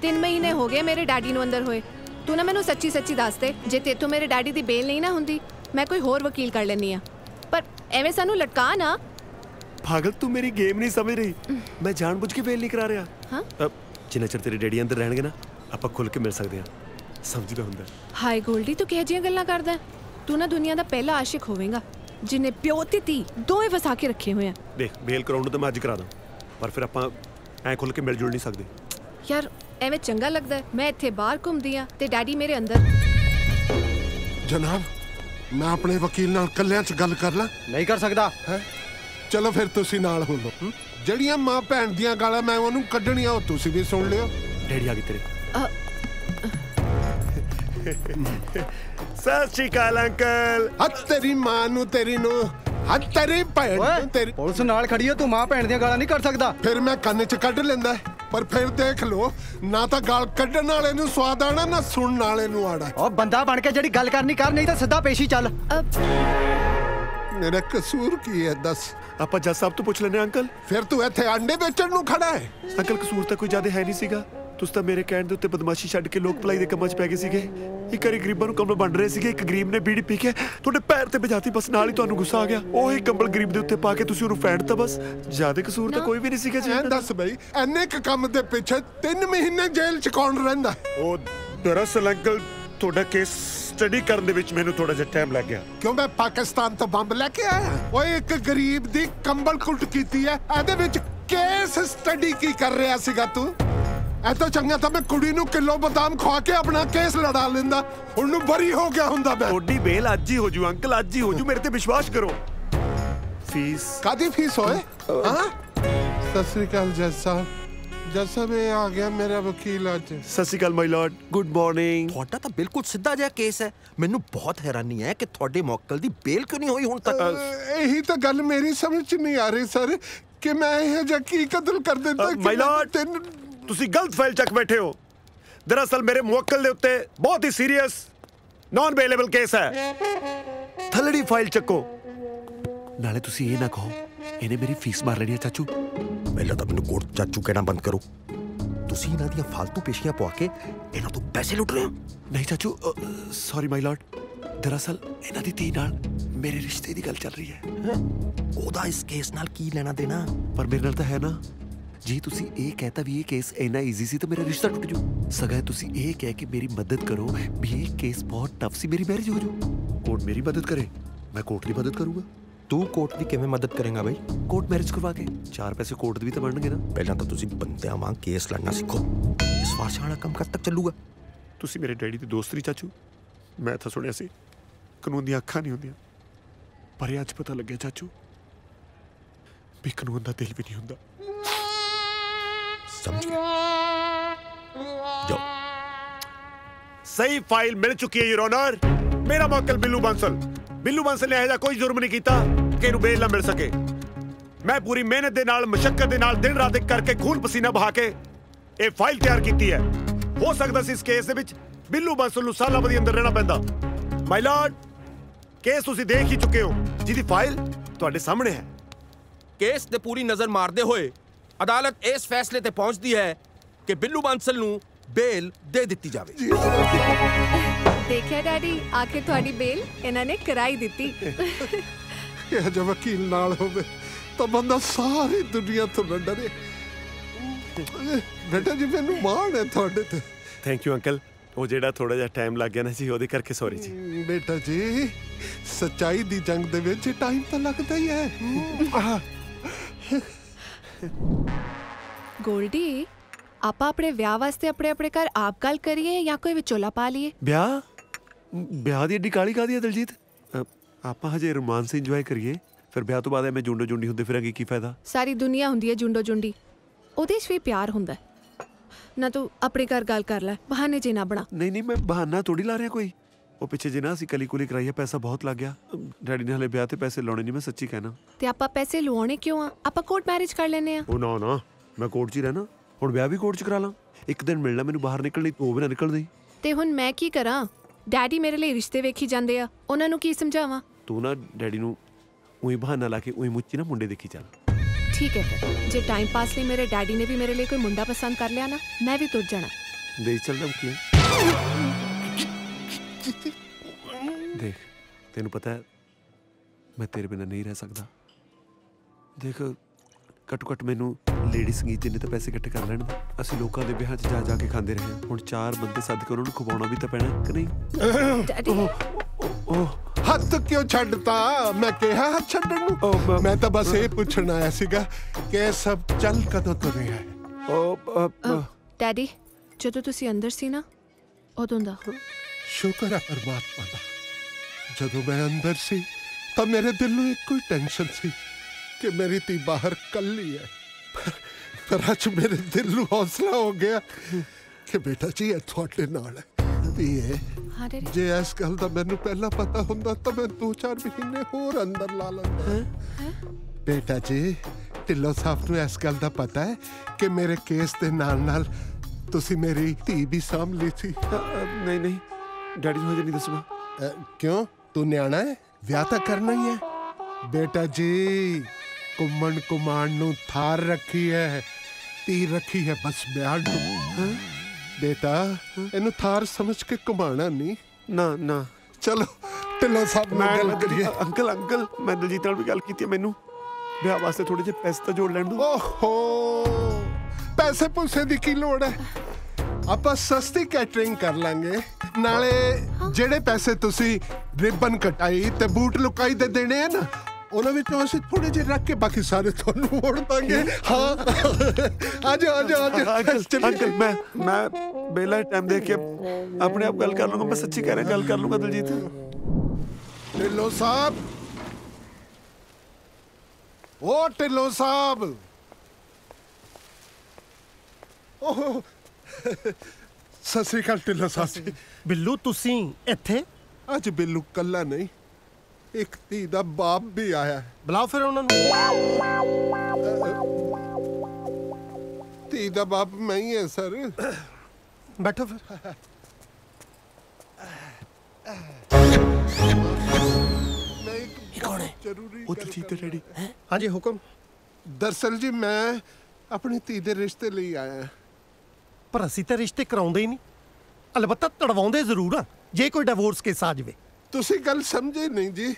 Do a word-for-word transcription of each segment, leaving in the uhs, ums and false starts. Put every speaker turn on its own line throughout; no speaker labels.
तीन महीने हो गए मेरे डैडी नूं अंदर होए। तू ना मैनू सच्ची सच्ची दस दे, जे तेतों मेरे डैडी दी बेल नहीं ना हुंदी मैं कोई होर वकील कर लैनी आ, पर एवें सानू लटका ना।
पागल, तू मेरी गेम नहीं समझ रही। मैं जानबूझ के बेल नहीं करा रहा।
हाँ?
अब जिन्ना चिर तेरे डैडी अंदर रहणगे ना आपां खुल के मिल सकते हैं, समझदा हुंदा।
हाय गोल्डी, तू किहो जिहियां गल्लां करदा? तू ना दुनिया दा पहला आशिक होवेगा जिन्हें प्यो ते धी दोवें वसा के रखे हुए हैं।
देख, बेल कराउण तो मैं अज करा दा, पर फिर आपां ऐ खुल के मिल जुल नहीं सकते।
यार एवें चंगा लगदा है, मैं इत्थे बाहर घुमदी आ ते डैडी मेरे अंदर।
जनाब, मैं अपने वकील नाल कल्लियां च गल कर ला?
नहीं कर सकदा
है। चलो फिर तुसी नाल हो लो। जड़ियां मां भैन दियां गालां मैं ओनू कड्ढणियां ओ तुसी भी सुन लियो।
डैडी आ गए तेरे। सत श्री अकाल अंकल।
हद तेरी मां नू तेरी नू, हद तेरी भैन नू तेरी।
पुलिस नाल खड़ी है, तू मां भैन दियां गालां नहीं कर सकदा।
फिर मैं कन्न च कड्ढ लेंदा, पर फिर देख लो ना तो गाल कड्ढण वाले नू स्वाद आना ना सुनने वाले नू आना।
ओ बंदा बन के जड़ी गल करनी कर, नहीं तो सीधा पेशी चल।
मेरा कसूर की है दस?
ਆਪਾਂ ਜੱਜ ਸਾਹਿਬ ਤੋਂ ਪੁੱਛ ਲੈਨੇ ਅੰਕਲ।
फिर तू इत्थे अंडे बेचण नू खड़ा है?
ਅੰਕਲ ਕਸੂਰ ਤਾਂ ਕੋਈ ਜ਼ਿਆਦਾ ਹੈ ਨਹੀਂ ਸੀਗਾ, ਤੁਸੀਂ ਤਾਂ ਮੇਰੇ ਕਹਿਣ ਦੇ ਉੱਤੇ ਬਦਮਾਸ਼ੀ ਛੱਡ ਕੇ ਲੋਕ ਭਲਾਈ ਦੇ ਕੰਮਾਂ 'ਚ ਪੈ ਗਏ ਸੀਗੇ। ਇੱਕ ਵਾਰੀ ਗਰੀਬਾਂ ਨੂੰ ਕੰਬਲ ਵੰਡ ਰਹੇ ਸੀਗੇ, ਇੱਕ ਗਰੀਬ ਨੇ ਬੀੜੀ ਪੀ ਕੇ ਤੁਹਾਡੇ ਪੈਰ ਤੇ ਵਜਾਤੀ, ਬਸ ਨਾਲ ਹੀ ਤੁਹਾਨੂੰ ਗੁੱਸਾ ਆ ਗਿਆ। ਉਹੀ ਕੰਬਲ ਗਰੀਬ ਦੇ ਉੱਤੇ ਪਾ ਕੇ ਤੁਸੀਂ ਉਹਨੂੰ ਫੈਂਟਤਾ, ਬਸ। ਜ਼ਿਆਦਾ ਕਸੂਰ ਤਾਂ ਕੋਈ ਵੀ ਨਹੀਂ ਸੀਗਾ ਜੀ।
ਦੱਸ ਬਈ, ਇੰਨੇ ਕ ਕੰਮ ਦੇ ਪਿੱਛੇ ਤਿੰਨ ਮਹੀਨੇ ਜੇਲ੍ਹ 'ਚ ਕੌਣ ਰਹਿੰਦਾ?
ਉਹ ਦਰਅਸਲ ਅੰਕਲ ਤੁਹਾਡਾ ਕੇਸ ਸਟੱਡੀ ਕਰਨ ਦੇ ਵਿੱਚ ਮੈਨੂੰ ਥੋੜਾ ਜਿਹਾ ਟਾਈਮ ਲੱਗ ਗਿਆ।
ਕਿਉਂ ਮੈਂ ਪਾਕਿਸਤਾਨ ਤੋਂ ਬੰਬ ਲੈ ਕੇ ਆਇਆ? ਓਏ ਇੱਕ ਗਰੀਬ ਦੀ ਕੰਬਲ ਕੁੱਟ ਕੀਤੀ ਹੈ, ਇਹਦੇ ਵਿੱਚ ਕੇਸ ਸਟੱਡੀ ਕੀ ਕਰ ਰਿਹਾ ਸੀਗਾ ਤੂੰ? ਇਹ ਤੋਂ ਚੰਗਾ ਤਾਂ ਮੈਂ ਕੁੜੀ ਨੂੰ ਕਿਲੋ ਬਦਾਮ ਖਵਾ ਕੇ ਆਪਣਾ ਕੇਸ ਲੜਾ ਲੈਂਦਾ, ਉਹਨੂੰ ਬਰੀ ਹੋ ਗਿਆ ਹੁੰਦਾ ਮੈਂ।
ਤੁਹਾਡੀ ਬੇਲ ਅੱਜ ਹੀ ਹੋ ਜੂ ਅੰਕਲ, ਅੱਜ ਹੀ ਹੋ ਜੂ, ਮੇਰੇ ਤੇ ਵਿਸ਼ਵਾਸ ਕਰੋ। ਫੀਸ
ਕਾਦੀ ਫੀਸ ਹੋਏ? ਹਾਂ, ਸਤਿ ਸ੍ਰੀ ਅਕਾਲ ਜੱਜ ਸਾਹਿਬ। ਜੱਜ ਸਾਹਿਬ ਇਹ ਆ ਗਿਆ ਮੇਰਾ ਵਕੀਲ ਅੱਜ।
ਸਤਿ ਸ਼੍ਰੀ ਅਕਾਲ ਮਾਈ ਲਾਰਡ, ਗੁੱਡ ਮਾਰਨਿੰਗ।
ਤੁਹਾਡਾ ਤਾਂ ਬਿਲਕੁਲ ਸਿੱਧਾ ਜਿਹਾ ਕੇਸ ਹੈ। ਮੈਨੂੰ ਬਹੁਤ ਹੈਰਾਨੀ ਹੈ ਕਿ ਤੁਹਾਡੇ ਮੁਅੱਕਲ ਦੀ ਬੇਲ ਕਿਉਂ ਨਹੀਂ ਹੋਈ ਹੁਣ ਤੱਕ।
ਇਹੀ ਤਾਂ ਗੱਲ ਮੇਰੀ ਸਮਝ 'ਚ ਨਹੀਂ ਆ ਰਹੀ ਸਰ, ਕਿ ਮੈਂ ਇਹ ਜਿਹਾ ਕੀ ਕਤਲ ਕਰ ਦਿੱਤਾ।
ਮਾਈ ਲਾਰਡ, ਤੁਸੀਂ ਗਲਤ ਫਾਈਲ ਚੱਕ ਬੈਠੇ ਹੋ। ਦਰਅਸਲ ਮੇਰੇ ਮੁਅੱਕਲ ਦੇ ਉੱਤੇ ਬਹੁਤ ਹੀ ਸੀਰੀਅਸ ਨਾਨ ਅਵੇਲੇਬਲ ਕੇਸ ਹੈ। ਥੱਲੜੀ ਫਾਈਲ ਚੱਕੋ। ਨਾਲੇ ਤੁਸੀਂ ਇਹ ਨਾ ਕਹੋ ਇਹਨੇ ਮੇਰੀ ਫੀਸ ਮਾਰ ਲੈਣੀ ਹੈ। ਚਾਚੂ
ਪਹਿਲਾਂ ਤਾਂ ਮੈਨੂੰ ਕੋਰਟ ਚਾਚੂ ਕਹਿਣਾ ਬੰਦ ਕਰੋ। ਤੁਸੀਂ ਇਹਨਾਂ ਦੀਆਂ ਫालतू ਪੇਸ਼ੀਆਂ ਪਵਾ ਕੇ ਇਹਨਾਂ ਤੋਂ ਪੈਸੇ ਲੁੱਟ ਰਹੇ ਹੋ।
ਨਹੀਂ ਚਾਚੂ, ਸੌਰੀ ਮਾਈ ਲਾਰਡ, ਦਰਅਸਲ ਇਹਨਾਂ ਦੀ ਧੀ ਨਾਲ ਮੇਰੇ ਰਿਸ਼ਤੇ ਦੀ ਗੱਲ ਚੱਲ ਰਹੀ ਹੈ।
ਉਹਦਾ ਇਸ ਕੇਸ ਨਾਲ ਕੀ ਲੈਣਾ ਦੇਣਾ?
ਪਰ ਮੇਰੇ ਨਾਲ ਤਾਂ ਹੈ ਨਾ ਜੀ। ਤੁਸੀਂ ਇਹ ਕਹਿਤਾ ਵੀ ਇਹ ਕੇਸ ਇੰਨਾ ਈਜ਼ੀ ਸੀ ਤਾਂ ਮੇਰਾ ਰਿਸ਼ਤਾ ਟੁੱਟ ਜੂ। ਸਗੋਂ ਤੁਸੀਂ ਇਹ ਕਹਿ ਕੇ ਮੇਰੀ ਮਦਦ ਕਰੋ ਵੀ ਇਹ ਕੇਸ ਬਹੁਤ ਟਫ ਸੀ, ਮੇਰੀ ਮੈਰਿਜ ਹੋ ਜੂ। ਕੋਰਟ ਮੇਰੀ ਮਦਦ ਕਰੇ, ਮੈਂ ਕੋਰਟ ਦੀ ਮਦਦ ਕਰੂੰਗਾ।
ਤੂੰ ਕੋਰਟ ਦੀ ਕਿਵੇਂ ਮਦਦ ਕਰੇਗਾ ਬਈ?
ਕੋਰਟ ਮੈਰਿਜ ਕਰਵਾ ਕੇ ਚਾਰ ਪੈਸੇ ਕੋਰਟ ਦੇ ਵੀ ਤਾਂ ਬਣਨਗੇ ਨਾ।
ਪਹਿਲਾਂ ਤਾਂ ਤੁਸੀਂ ਬੰਦਿਆਂ ਵਾਂਗ ਕੇਸ ਲੜਨਾ ਸਿੱਖੋ। ਇਸ ਵਾਰਸ਼ਾ ਵਾਲਾ ਕੰਮ ਕਦ ਤੱਕ ਚੱਲੂਗਾ?
ਤੁਸੀਂ ਮੇਰੇ ਡੈਡੀ ਦੀ ਦੋਸਤ ਨਹੀਂ ਚਾਚੂ। ਮੈਂ ਤਾਂ ਸੁਣਿਆ ਸੀ ਕਾਨੂੰਨ ਦੀਆਂ ਅੱਖਾਂ ਨਹੀਂ ਹੁੰਦੀਆਂ, ਪਰ ਇਹ ਅੱਜ ਪਤਾ ਲੱਗਿਆ ਚਾਚੂ ਵੀ ਕਾਨੂੰਨ ਦਾ ਦਿਲ ਵੀ ਨਹੀਂ ਹੁੰਦਾ।
समझ गया। जाओ।
सही फाइल मिल चुकी है योर ऑनर। मेरा मुअक्किल बिल्लू बंसल बिल्लू बंसल ने ऐसा कोई जुर्म नहीं किया कि इन्हू बेल ना मिल सके। मैं पूरी मेहनत दे नाल मशक्कत दे नाल दिन रात एक करके खून पसीना बहा के ये फाइल तैयार की है। हो सकता सी इस केस दे विच बिल्लू बंसल नू सालां बदी अंदर रहना पैंदा। माय लॉर्ड, केस तुसीं देख ही चुके हो, जिहदी फाइल तुहाडे सामने है।
केस ते पूरी नजर मारदे होए अदालत इस फैसले ते पहुंचती है कि बिल्लू बांसल नू बेल दे दित्ती जावे।
देखिए डैडी, आखिर तुहाडी बेल इन्हां ने कराई दित्ती।
ਇਹ ਜਿਹਾ ਵਕੀਲ ਨਾਲ ਹੋਵੇ ਤਾਂ ਬੰਦਾ ਸਾਰੀ ਦੁਨੀਆ ਤੋਂ ਨਾ ਡਰੇ। ਬੇਟਾ ਜੀ, ਮੈਨੂੰ ਮਾਣ ਹੈ ਤੁਹਾਡੇ ਤੇ।
Thank you uncle. ਉਹ ਜਿਹੜਾ ਥੋੜਾ ਜਿਹਾ ਟਾਈਮ ਲੱਗ ਗਿਆ ਨਾ ਜੀ, ਉਹਦੇ ਕਰਕੇ ਸੌਰੀ ਜੀ।
ਬੇਟਾ ਜੀ, ਸੱਚਾਈ ਦੀ ਜੰਗ ਦੇ ਵਿੱਚ ਟਾਈਮ ਤਾਂ ਲੱਗਦਾ ਹੀ ਹੈ।
गोल्डी, आपा अपने ਵਿਆਹ ਵਾਸਤੇ ਆਪਣੇ ਆਪਣੇ ਘਰ ਆਪ ਗੱਲ ਕਰੀਏ ਜਾਂ ਕੋਈ ਵਿਚੋਲਾ ਪਾ ਲਈਏ?
ਵਿਆਹ ਵਿਆਹ ਦੀ ਏਡੀ ਕਾਲੀ ਕਾਦੀ ਹੈ ਦਲਜੀਤ? ਆਪਾਂ ਹਜੇ ਰੋਮਾਂਸ ਇੰਜੋਏ ਕਰੀਏ, ਫਿਰ ਵਿਆਹ ਤੋਂ ਬਾਅਦ ਐਵੇਂ ਜੁੰਡੋ ਜੁੰਡੀ ਹੁੰਦੇ ਫਿਰਾਂਗੇ, ਕੀ ਫਾਇਦਾ? ਸਾਰੀ ਦੁਨੀਆ ਹੁੰਦੀ ਹੈ ਜੁੰਡੋ ਜੁੰਡੀ, ਉਹਦੇ 'ਚ ਵੀ ਪਿਆਰ ਹੁੰਦਾ ਨਾ। ਤੂੰ ਆਪਣੇ ਘਰ ਗੱਲ ਕਰ ਲੈ, ਬਹਾਨੇ ਜੇ ਨਾ ਬਣਾ। ਨਹੀਂ ਨਹੀਂ, ਮੈਂ ਬਹਾਨਾ ਥੋੜੀ ਲਾ ਰਿਹਾ ਕੋਈ। ਉਹ ਪਿੱਛੇ ਜੇ ਨਾ ਅਸੀਂ ਕਲੀ ਕੁਲੀ ਕਰਾਈਏ, ਪੈਸਾ ਬਹੁਤ ਲੱਗ ਗਿਆ। ਡੈਡੀ ਨੇ ਹਲੇ ਵਿਆਹ ਤੇ ਪੈਸੇ ਲਾਉਣੇ ਨਹੀਂ, ਮੈਂ ਸੱਚੀ ਕਹਿਣਾ। ਤੇ ਆਪਾਂ ਪੈਸੇ ਲਵਾਉਣੇ ਕਿਉਂ ਆ? ਆਪਾਂ ਕੋਰਟ ਮੈਰਿਜ ਕਰ ਲੈਨੇ ਆ। ਉਹ ਨਾ ਨਾ, ਮੈਂ ਕੋਰਟ 'ਚ ਹੀ ਰਹਿਣਾ। ਹੁਣ ਵਿਆਹ ਵੀ ਕੋਰਟ 'ਚ ਕਰਾ ਲਾਂ। ਇੱਕ ਦਿਨ ਮਿਲਣਾ ਮੈਨੂੰ ਬਾਹਰ ਨਿਕਲਣੀ, ਉਹ ਵੀ ਨਾ ਨਿਕਲਦੀ। ਤੇ ਹੁਣ ਮੈਂ ਕੀ ਕਰਾਂ? ਡੈਡੀ ਮੇਰੇ ਲਈ ਰਿਸ਼ਤੇ ਵੇਖੀ ਜਾਂਦੇ ਆ, ਉਹਨਾਂ ਨੂੰ ਕੀ ਸਮਝਾਵਾਂ? ਤੂੰ ਨਾ ਡੈਡੀ ਨੂੰ ਉਹੀ ਬਹਾਨਾ ਲਾ ਕੇ ਉਹੀ ਮੁੱਚੀ ਨਾ ਮੁੰਡੇ ਦੇਖੀ ਚੱਲ। ਠੀਕ ਹੈ, ਫਿਰ ਜੇ ਟਾਈਮ ਪਾਸ ਲਈ ਮੇਰੇ ਡੈਡੀ ਨੇ ਵੀ ਮੇਰੇ ਲਈ ਕੋਈ ਮੁੰਡਾ ਪਸੰਦ ਕਰ ਲਿਆ ਨਾ, ਮੈਂ ਵੀ ਤੁਰ ਜਾਣਾ। देख चल धमकी देख तेन पता है मैं तेरे बिना नहीं रह सकता। देख घट्टो घट्ट मैनू लेडी संगीत जिन्ने तो पैसे इकट्ठे कर लैण असीं लोकां दे विआहां च जा जा के खांदे रहे हुण चार बंदे सद के उन्हां नूं खवाउणा भी तां पैणा कि नहीं।
ओह हत्थ क्यों छड्डता मैं कहा हत्थ छड्डण नूं मैं तो बस ये पुछण आया सीगा कि सब चल कदों तो रहा है।
डैडी ਜਦੋਂ ਤੁਸੀਂ ਅੰਦਰ ਸੀ ਨਾ ਉਦੋਂ ਦਾ
ਸ਼ੁਕਰ ਹੈ ਪਰਮਾਤਮਾ ਦਾ ਜਦੋਂ ਮੈਂ ਅੰਦਰ ਸੀ ਤਾਂ ਮੇਰੇ ਦਿਲ ਨੂੰ ਇੱਕੋ ਹੀ ਟੈਨਸ਼ਨ ਸੀ ਕਿ ਮੇਰੀ ਧੀ ਬਾਹਰ ਕੱਲੀ ਹੈ ਪਰ ਅੱਜ ਮੇਰੇ ਦਿਲ ਨੂੰ ਹੌਸਲਾ ਹੋ ਗਿਆ ਕਿ ਬੇਟਾ ਜੀ ਇਹ ਤੁਹਾਡੇ ਨਾਲ ਹੈ ਵੀ ਇਹ ਜੇ ਇਸ ਗੱਲ ਦਾ ਮੈਨੂੰ ਪਹਿਲਾਂ ਪਤਾ ਹੁੰਦਾ ਤਾਂ ਮੈਂ ਦੋ ਚਾਰ ਮਹੀਨੇ ਹੋਰ ਅੰਦਰ ਲਾ ਲੈਂਦਾ। ਬੇਟਾ ਜੀ ਢਿੱਲੋਂ ਸਾਹਿਬ ਨੂੰ ਇਸ ਗੱਲ ਦਾ ਪਤਾ ਹੈ ਕਿ ਮੇਰੇ ਕੇਸ ਦੇ ਨਾਲ ਨਾਲ ਤੁਸੀਂ ਮੇਰੀ ਧੀ ਵੀ ਸਾਂਭ ਲਈ ਸੀ।
ਨਹੀਂ ਨਹੀਂ ਡੈਡੀ ਨੂੰ ਹਜੇ ਨਹੀਂ ਦੱਸਣਾ।
ਕਿਉਂ ਤੂੰ ਨਿਆਣਾ ਹੈ ਵਿਆਹ ਤਾਂ ਕਰਨਾ ਹੀ ਹੈ। ਬੇਟਾ ਜੀ ਘੁੰਮਣ ਘੁਮਾਣ ਨੂੰ ਥਾਰ ਰੱਖੀ ਹੈ ਧੀ ਰੱਖੀ ਹੈ ਬਸ ਵਿਆਹ ਨੂੰ। ਬੇਟਾ ਇਹਨੂੰ ਥਾਰ ਸਮਝ ਕੇ ਘੁਮਾਣਾ ਨਹੀਂ।
ਨਾ ਨਾ
ਚਲੋ ਢਿੱਲੋਂ ਸਾਹਿਬ ਨਾਲ ਗੱਲ ਕਰੀਏ।
ਅੰਕਲ ਅੰਕਲ ਮੈਂ ਦਲਜੀਤ ਨਾਲ ਵੀ ਗੱਲ ਕੀਤੀ ਮੈਨੂੰ ਵਿਆਹ ਵਾਸਤੇ ਥੋੜੇ ਜਿਹੇ ਪੈਸੇ ਤਾਂ ਜੋੜ ਲੈਣ ਦੋ।
ਓਹੋ ਪੈਸੇ ਪੂਸੇ ਦੀ ਕੀ ਲੋੜ ਹੈ ਆਪਾਂ ਸਸਤੀ ਕੈਟਰਿੰਗ ਕਰ ਲਾਂਗੇ ਨਾਲੇ ਜਿਹੜੇ ਪੈਸੇ ਤੁਸੀਂ ਰਿਬਨ ਕਟਾਈ ਤੇ ਬੂਟ ਲੁਕਾਈ ਦੇ ਦੇਣੇ ਆ ਨਾ ਉਹਨਾਂ ਵਿੱਚੋਂ ਅਸੀਂ ਥੋੜੇ ਜਿਹੇ ਰੱਖ ਕੇ ਬਾਕੀ ਸਾਰੇ ਤੁਹਾਨੂੰ ਮੋੜ ਦਾਂਗੇ। ਹਾਂ ਆਜੋ ਆਜੋ ਆਜੋ
ਅੰਕਲ ਅੰਕਲ ਮੈਂ ਮੈਂ ਬੇਲਾ ਟਾਈਮ ਦੇਖ ਕੇ ਆਪਣੇ ਆਪ ਗੱਲ ਕਰ ਲੂੰਗਾ। ਮੈਂ ਸੱਚੀ ਕਹਿ ਰਿਹਾ ਗੱਲ ਕਰ ਲੂੰਗਾ ਦਲਜੀਤ।
ਢਿੱਲੋਂ ਸਾਹਿਬ ਓ ਢਿੱਲੋਂ ਸਾਹਿਬ ਓਹ ਸਤਿ ਸ੍ਰੀ ਅਕਾਲ ਢਿੱਲੋਂ ਸਾਹਿਬ।
ਬਿੱਲੂ ਤੁਸੀਂ ਇੱਥੇ?
ਅੱਜ ਬਿੱਲੂ ਕੱਲਾ ਨਹੀਂ ਇੱਕ ਧੀ ਦਾ ਬਾਪ ਵੀ ਆਇਆ।
ਬੁਲਾਓ ਫਿਰ ਉਹਨਾਂ ਨੂੰ।
ਧੀ ਦਾ ਬਾਪ ਮੈਂ ਹੀ ਹਾਂ ਸਰ।
ਬੈਠੋ ਫਿਰ।
ਮੈਂ ਇੱਕ ਕੌਣ ਹੈ ਜ਼ਰੂਰੀ
ਉਹ ਦਲਜੀਤ ਡੈਡੀ।
ਹਾਂਜੀ ਹੁਕਮ।
ਦਰਅਸਲ ਜੀ ਮੈਂ ਆਪਣੀ ਧੀ ਦੇ ਰਿਸ਼ਤੇ ਲਈ ਆਇਆ
ਪਰ ਅਸੀਂ ਤਾਂ ਰਿਸ਼ਤੇ ਕਰਾਉਂਦੇ ਹੀ ਨਹੀਂ ਅਲਬੱਤਾ ਤੜਵਾਉਂਦੇ ਜ਼ਰੂਰ ਆ ਜੇ ਕੋਈ ਡਿਵੋਰਸ ਕੇਸ ਆ ਜਾਵੇ।
ਤੁਸੀਂ ਗੱਲ ਸਮਝੇ ਨਹੀਂ ਜੀ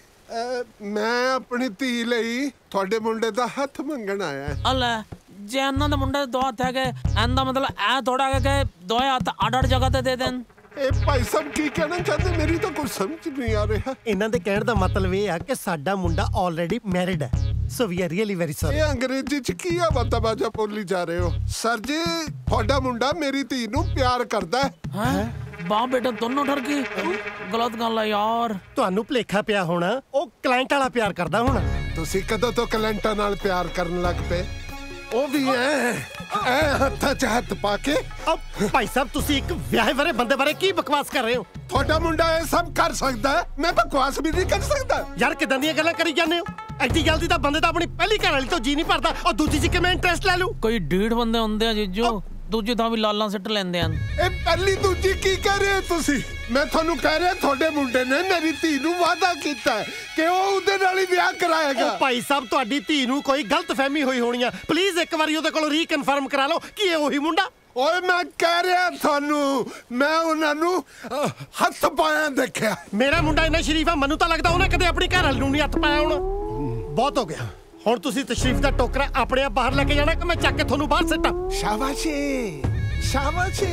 ਮੈਂ ਆਪਣੀ ਧੀ ਲਈ ਤੁਹਾਡੇ ਮੁੰਡੇ ਦਾ ਹੱਥ ਮੰਗਣ ਆਇਆ।
ਅੱਲੇ ਜੇ ਇਹਨਾਂ ਦੇ ਮੁੰਡੇ ਦੋ ਹੱਥ ਹੈਗੇ ਇਹਦਾ ਮਤਲਬ ਇਹ ਥੋੜਾ ਹੈ ਕਿ ਦੋਏ ਹੱਥ ਅੱਡ ਅੱਡ ਜਗ੍ਹਾ ਤੇ ਦੇ ਦੇਣ।
ਇਹ ਭਾਈ ਸਾਹਿਬ ਕੀ ਕਹਿਣਾ ਚਾਹਦੇ ਮੇਰੀ ਤਾਂ ਕੁਝ ਸਮਝ ਨਹੀਂ ਆ ਰਿਹਾ।
ਇਹਨਾਂ ਦੇ ਕਹਿਣ ਦਾ ਮਤਲਬ ਇਹ ਆ ਕਿ ਸਾਡਾ ਮੁੰਡਾ ਆਲਰੇਡੀ ਮੈਰਿਡ ਹੈ so we are really very sorry.
ਇਹ ਅੰਗਰੇਜ਼ੀ ਚ ਕੀ ਆ ਬਤਾਬਾਜਾ ਬੋਲੀ ਜਾ ਰਹੇ ਹੋ ਸਰ ਜੀ। ਤੁਹਾਡਾ ਮੁੰਡਾ ਮੇਰੀ ਧੀ ਨੂੰ ਪਿਆਰ ਕਰਦਾ ਹੈ।
ਹੈ ਬਾਪ ਬੇਟਾ ਦੋਨੋਂ ਠਰ ਗਏ ਗਲਤ ਗੱਲ ਹੈ ਯਾਰ।
ਤੁਹਾਨੂੰ ਭੁਲੇਖਾ ਪਿਆ ਹੋਣਾ ਉਹ ਕਲਾਇੰਟ ਵਾਲਾ ਪਿਆਰ ਕਰਦਾ ਹੋਣਾ।
ਤੁਸੀਂ ਕਦੋਂ ਤੋਂ ਕਲਾਇੰਟਾਂ ਨਾਲ ਪਿਆਰ ਕਰਨ ਲੱਗ ਪਏ? ਉਹ ਵੀ ਐ ਐ ਹੱਥਾਂ 'ਚ ਹੱਥ ਪਾ ਕੇ।
ਭਾਈ ਸਾਹਿਬ ਤੁਸੀਂ ਇੱਕ ਵਿਆਹੇ ਵਰੇ ਬੰਦੇ ਬਾਰੇ ਕੀ ਬਕਵਾਸ ਕਰ ਰਹੇ ਹੋ?
ਤੁਹਾਡਾ ਮੁੰਡਾ ਇਹ ਸਭ ਕਰ ਸਕਦਾ ਮੈਂ ਬਕਵਾਸ ਵੀ ਨਹੀਂ ਕਰ ਸਕਦਾ।
ਯਾਰ ਕਿਦਾਂ ਦੀਆਂ ਗੱਲਾਂ ਕਰੀ ਜਾਂਦੇ ਹੋ? ਐਡੀ ਜਲਦੀ ਤਾਂ ਬੰਦੇ ਤਾਂ ਆਪਣੀ ਪਹਿਲੀ ਘਰ ਵਾਲੀ ਤੋਂ ਜੀ ਨਹੀਂ ਭਰਦਾ ਔਰ ਦੂਜੀ ਜੀ ਕਿਵੇਂ ਇੰਟਰਸਟ ਲੈ ਲੂ?
ਕੋਈ ਢੀਠ ਬੰਦੇ ਹੁੰਦੇ ਆ ਜੀਜੋ ਦੂਜੀ ਥਾਂ ਵੀ ਲਾਲਾਂ ਸਿੱਟ ਲੈਂਦੇ ਹਨ।
ਇਹ ਪਹਿਲੀ ਦੂਜੀ ਕੀ ਕਹਿ ਰਹੇ ਹੋ ਤੁਸੀਂ? ਮੈਂ ਤੁਹਾਨੂੰ ਕਹਿ ਰਿਹਾ ਤੁਹਾਡੇ ਮੁੰਡੇ ਨੇ ਮੇਰੀ ਧੀ ਨੂੰ ਵਾਅਦਾ ਕੀਤਾ ਕਿ ਉਹ ਉਹਦੇ ਨਾਲ ਹੀ ਵਿਆਹ ਕਰਾਏਗਾ।
ਭਾਈ ਸਾਹਿਬ ਤੁਹਾਡੀ ਧੀ ਨੂੰ ਕੋਈ ਗਲਤਫਹਿਮੀ ਹੋਈ ਹੋਣੀ ਆ ਪਲੀਜ਼ ਇੱਕ ਵਾਰੀ ਉਹਦੇ ਕੋਲੋਂ ਰੀਕਨਫਰਮ ਕਰਾ ਲਓ ਕਿ ਇਹ ਉਹੀ ਮੁੰਡਾ।
ਓਏ ਮੈਂ ਕਹਿ ਰਿਹਾ ਤੁਹਾਨੂੰ ਮੈਂ ਉਹਨਾਂ ਨੂੰ ਹੱਥ ਪਾਇਆ ਦੇਖਿਆ।
ਮੇਰਾ ਮੁੰਡਾ ਇੰਨਾ ਸ਼ਰੀਫ ਆ ਮੈਨੂੰ ਤਾਂ ਲੱਗਦਾ ਉਹਨੇ ਕਦੇ ਆਪਣੀ ਘਰ ਵਾਲੀ ਨੂੰ ਨਹੀਂ ਹੱਥ ਪਾਇਆ ਹੋਣਾ। ਬਹੁਤ ਹੋ ਗਿਆ ਹੁਣ ਤੁਸੀਂ ਤਸ਼ਰੀਫ ਦਾ ਟੋਕਰਾ ਆਪਣੇ ਆਪ ਬਾਹਰ ਲੈ ਕੇ ਜਾਣਾ ਕਿ ਮੈਂ ਚੱਕ ਕੇ ਤੁਹਾਨੂੰ ਬਾਹਰ ਸਿੱਟਾਂ?
ਸ਼ਾਬਾਸ਼ੀ ਸ਼ਾਬਾਸ਼ੀ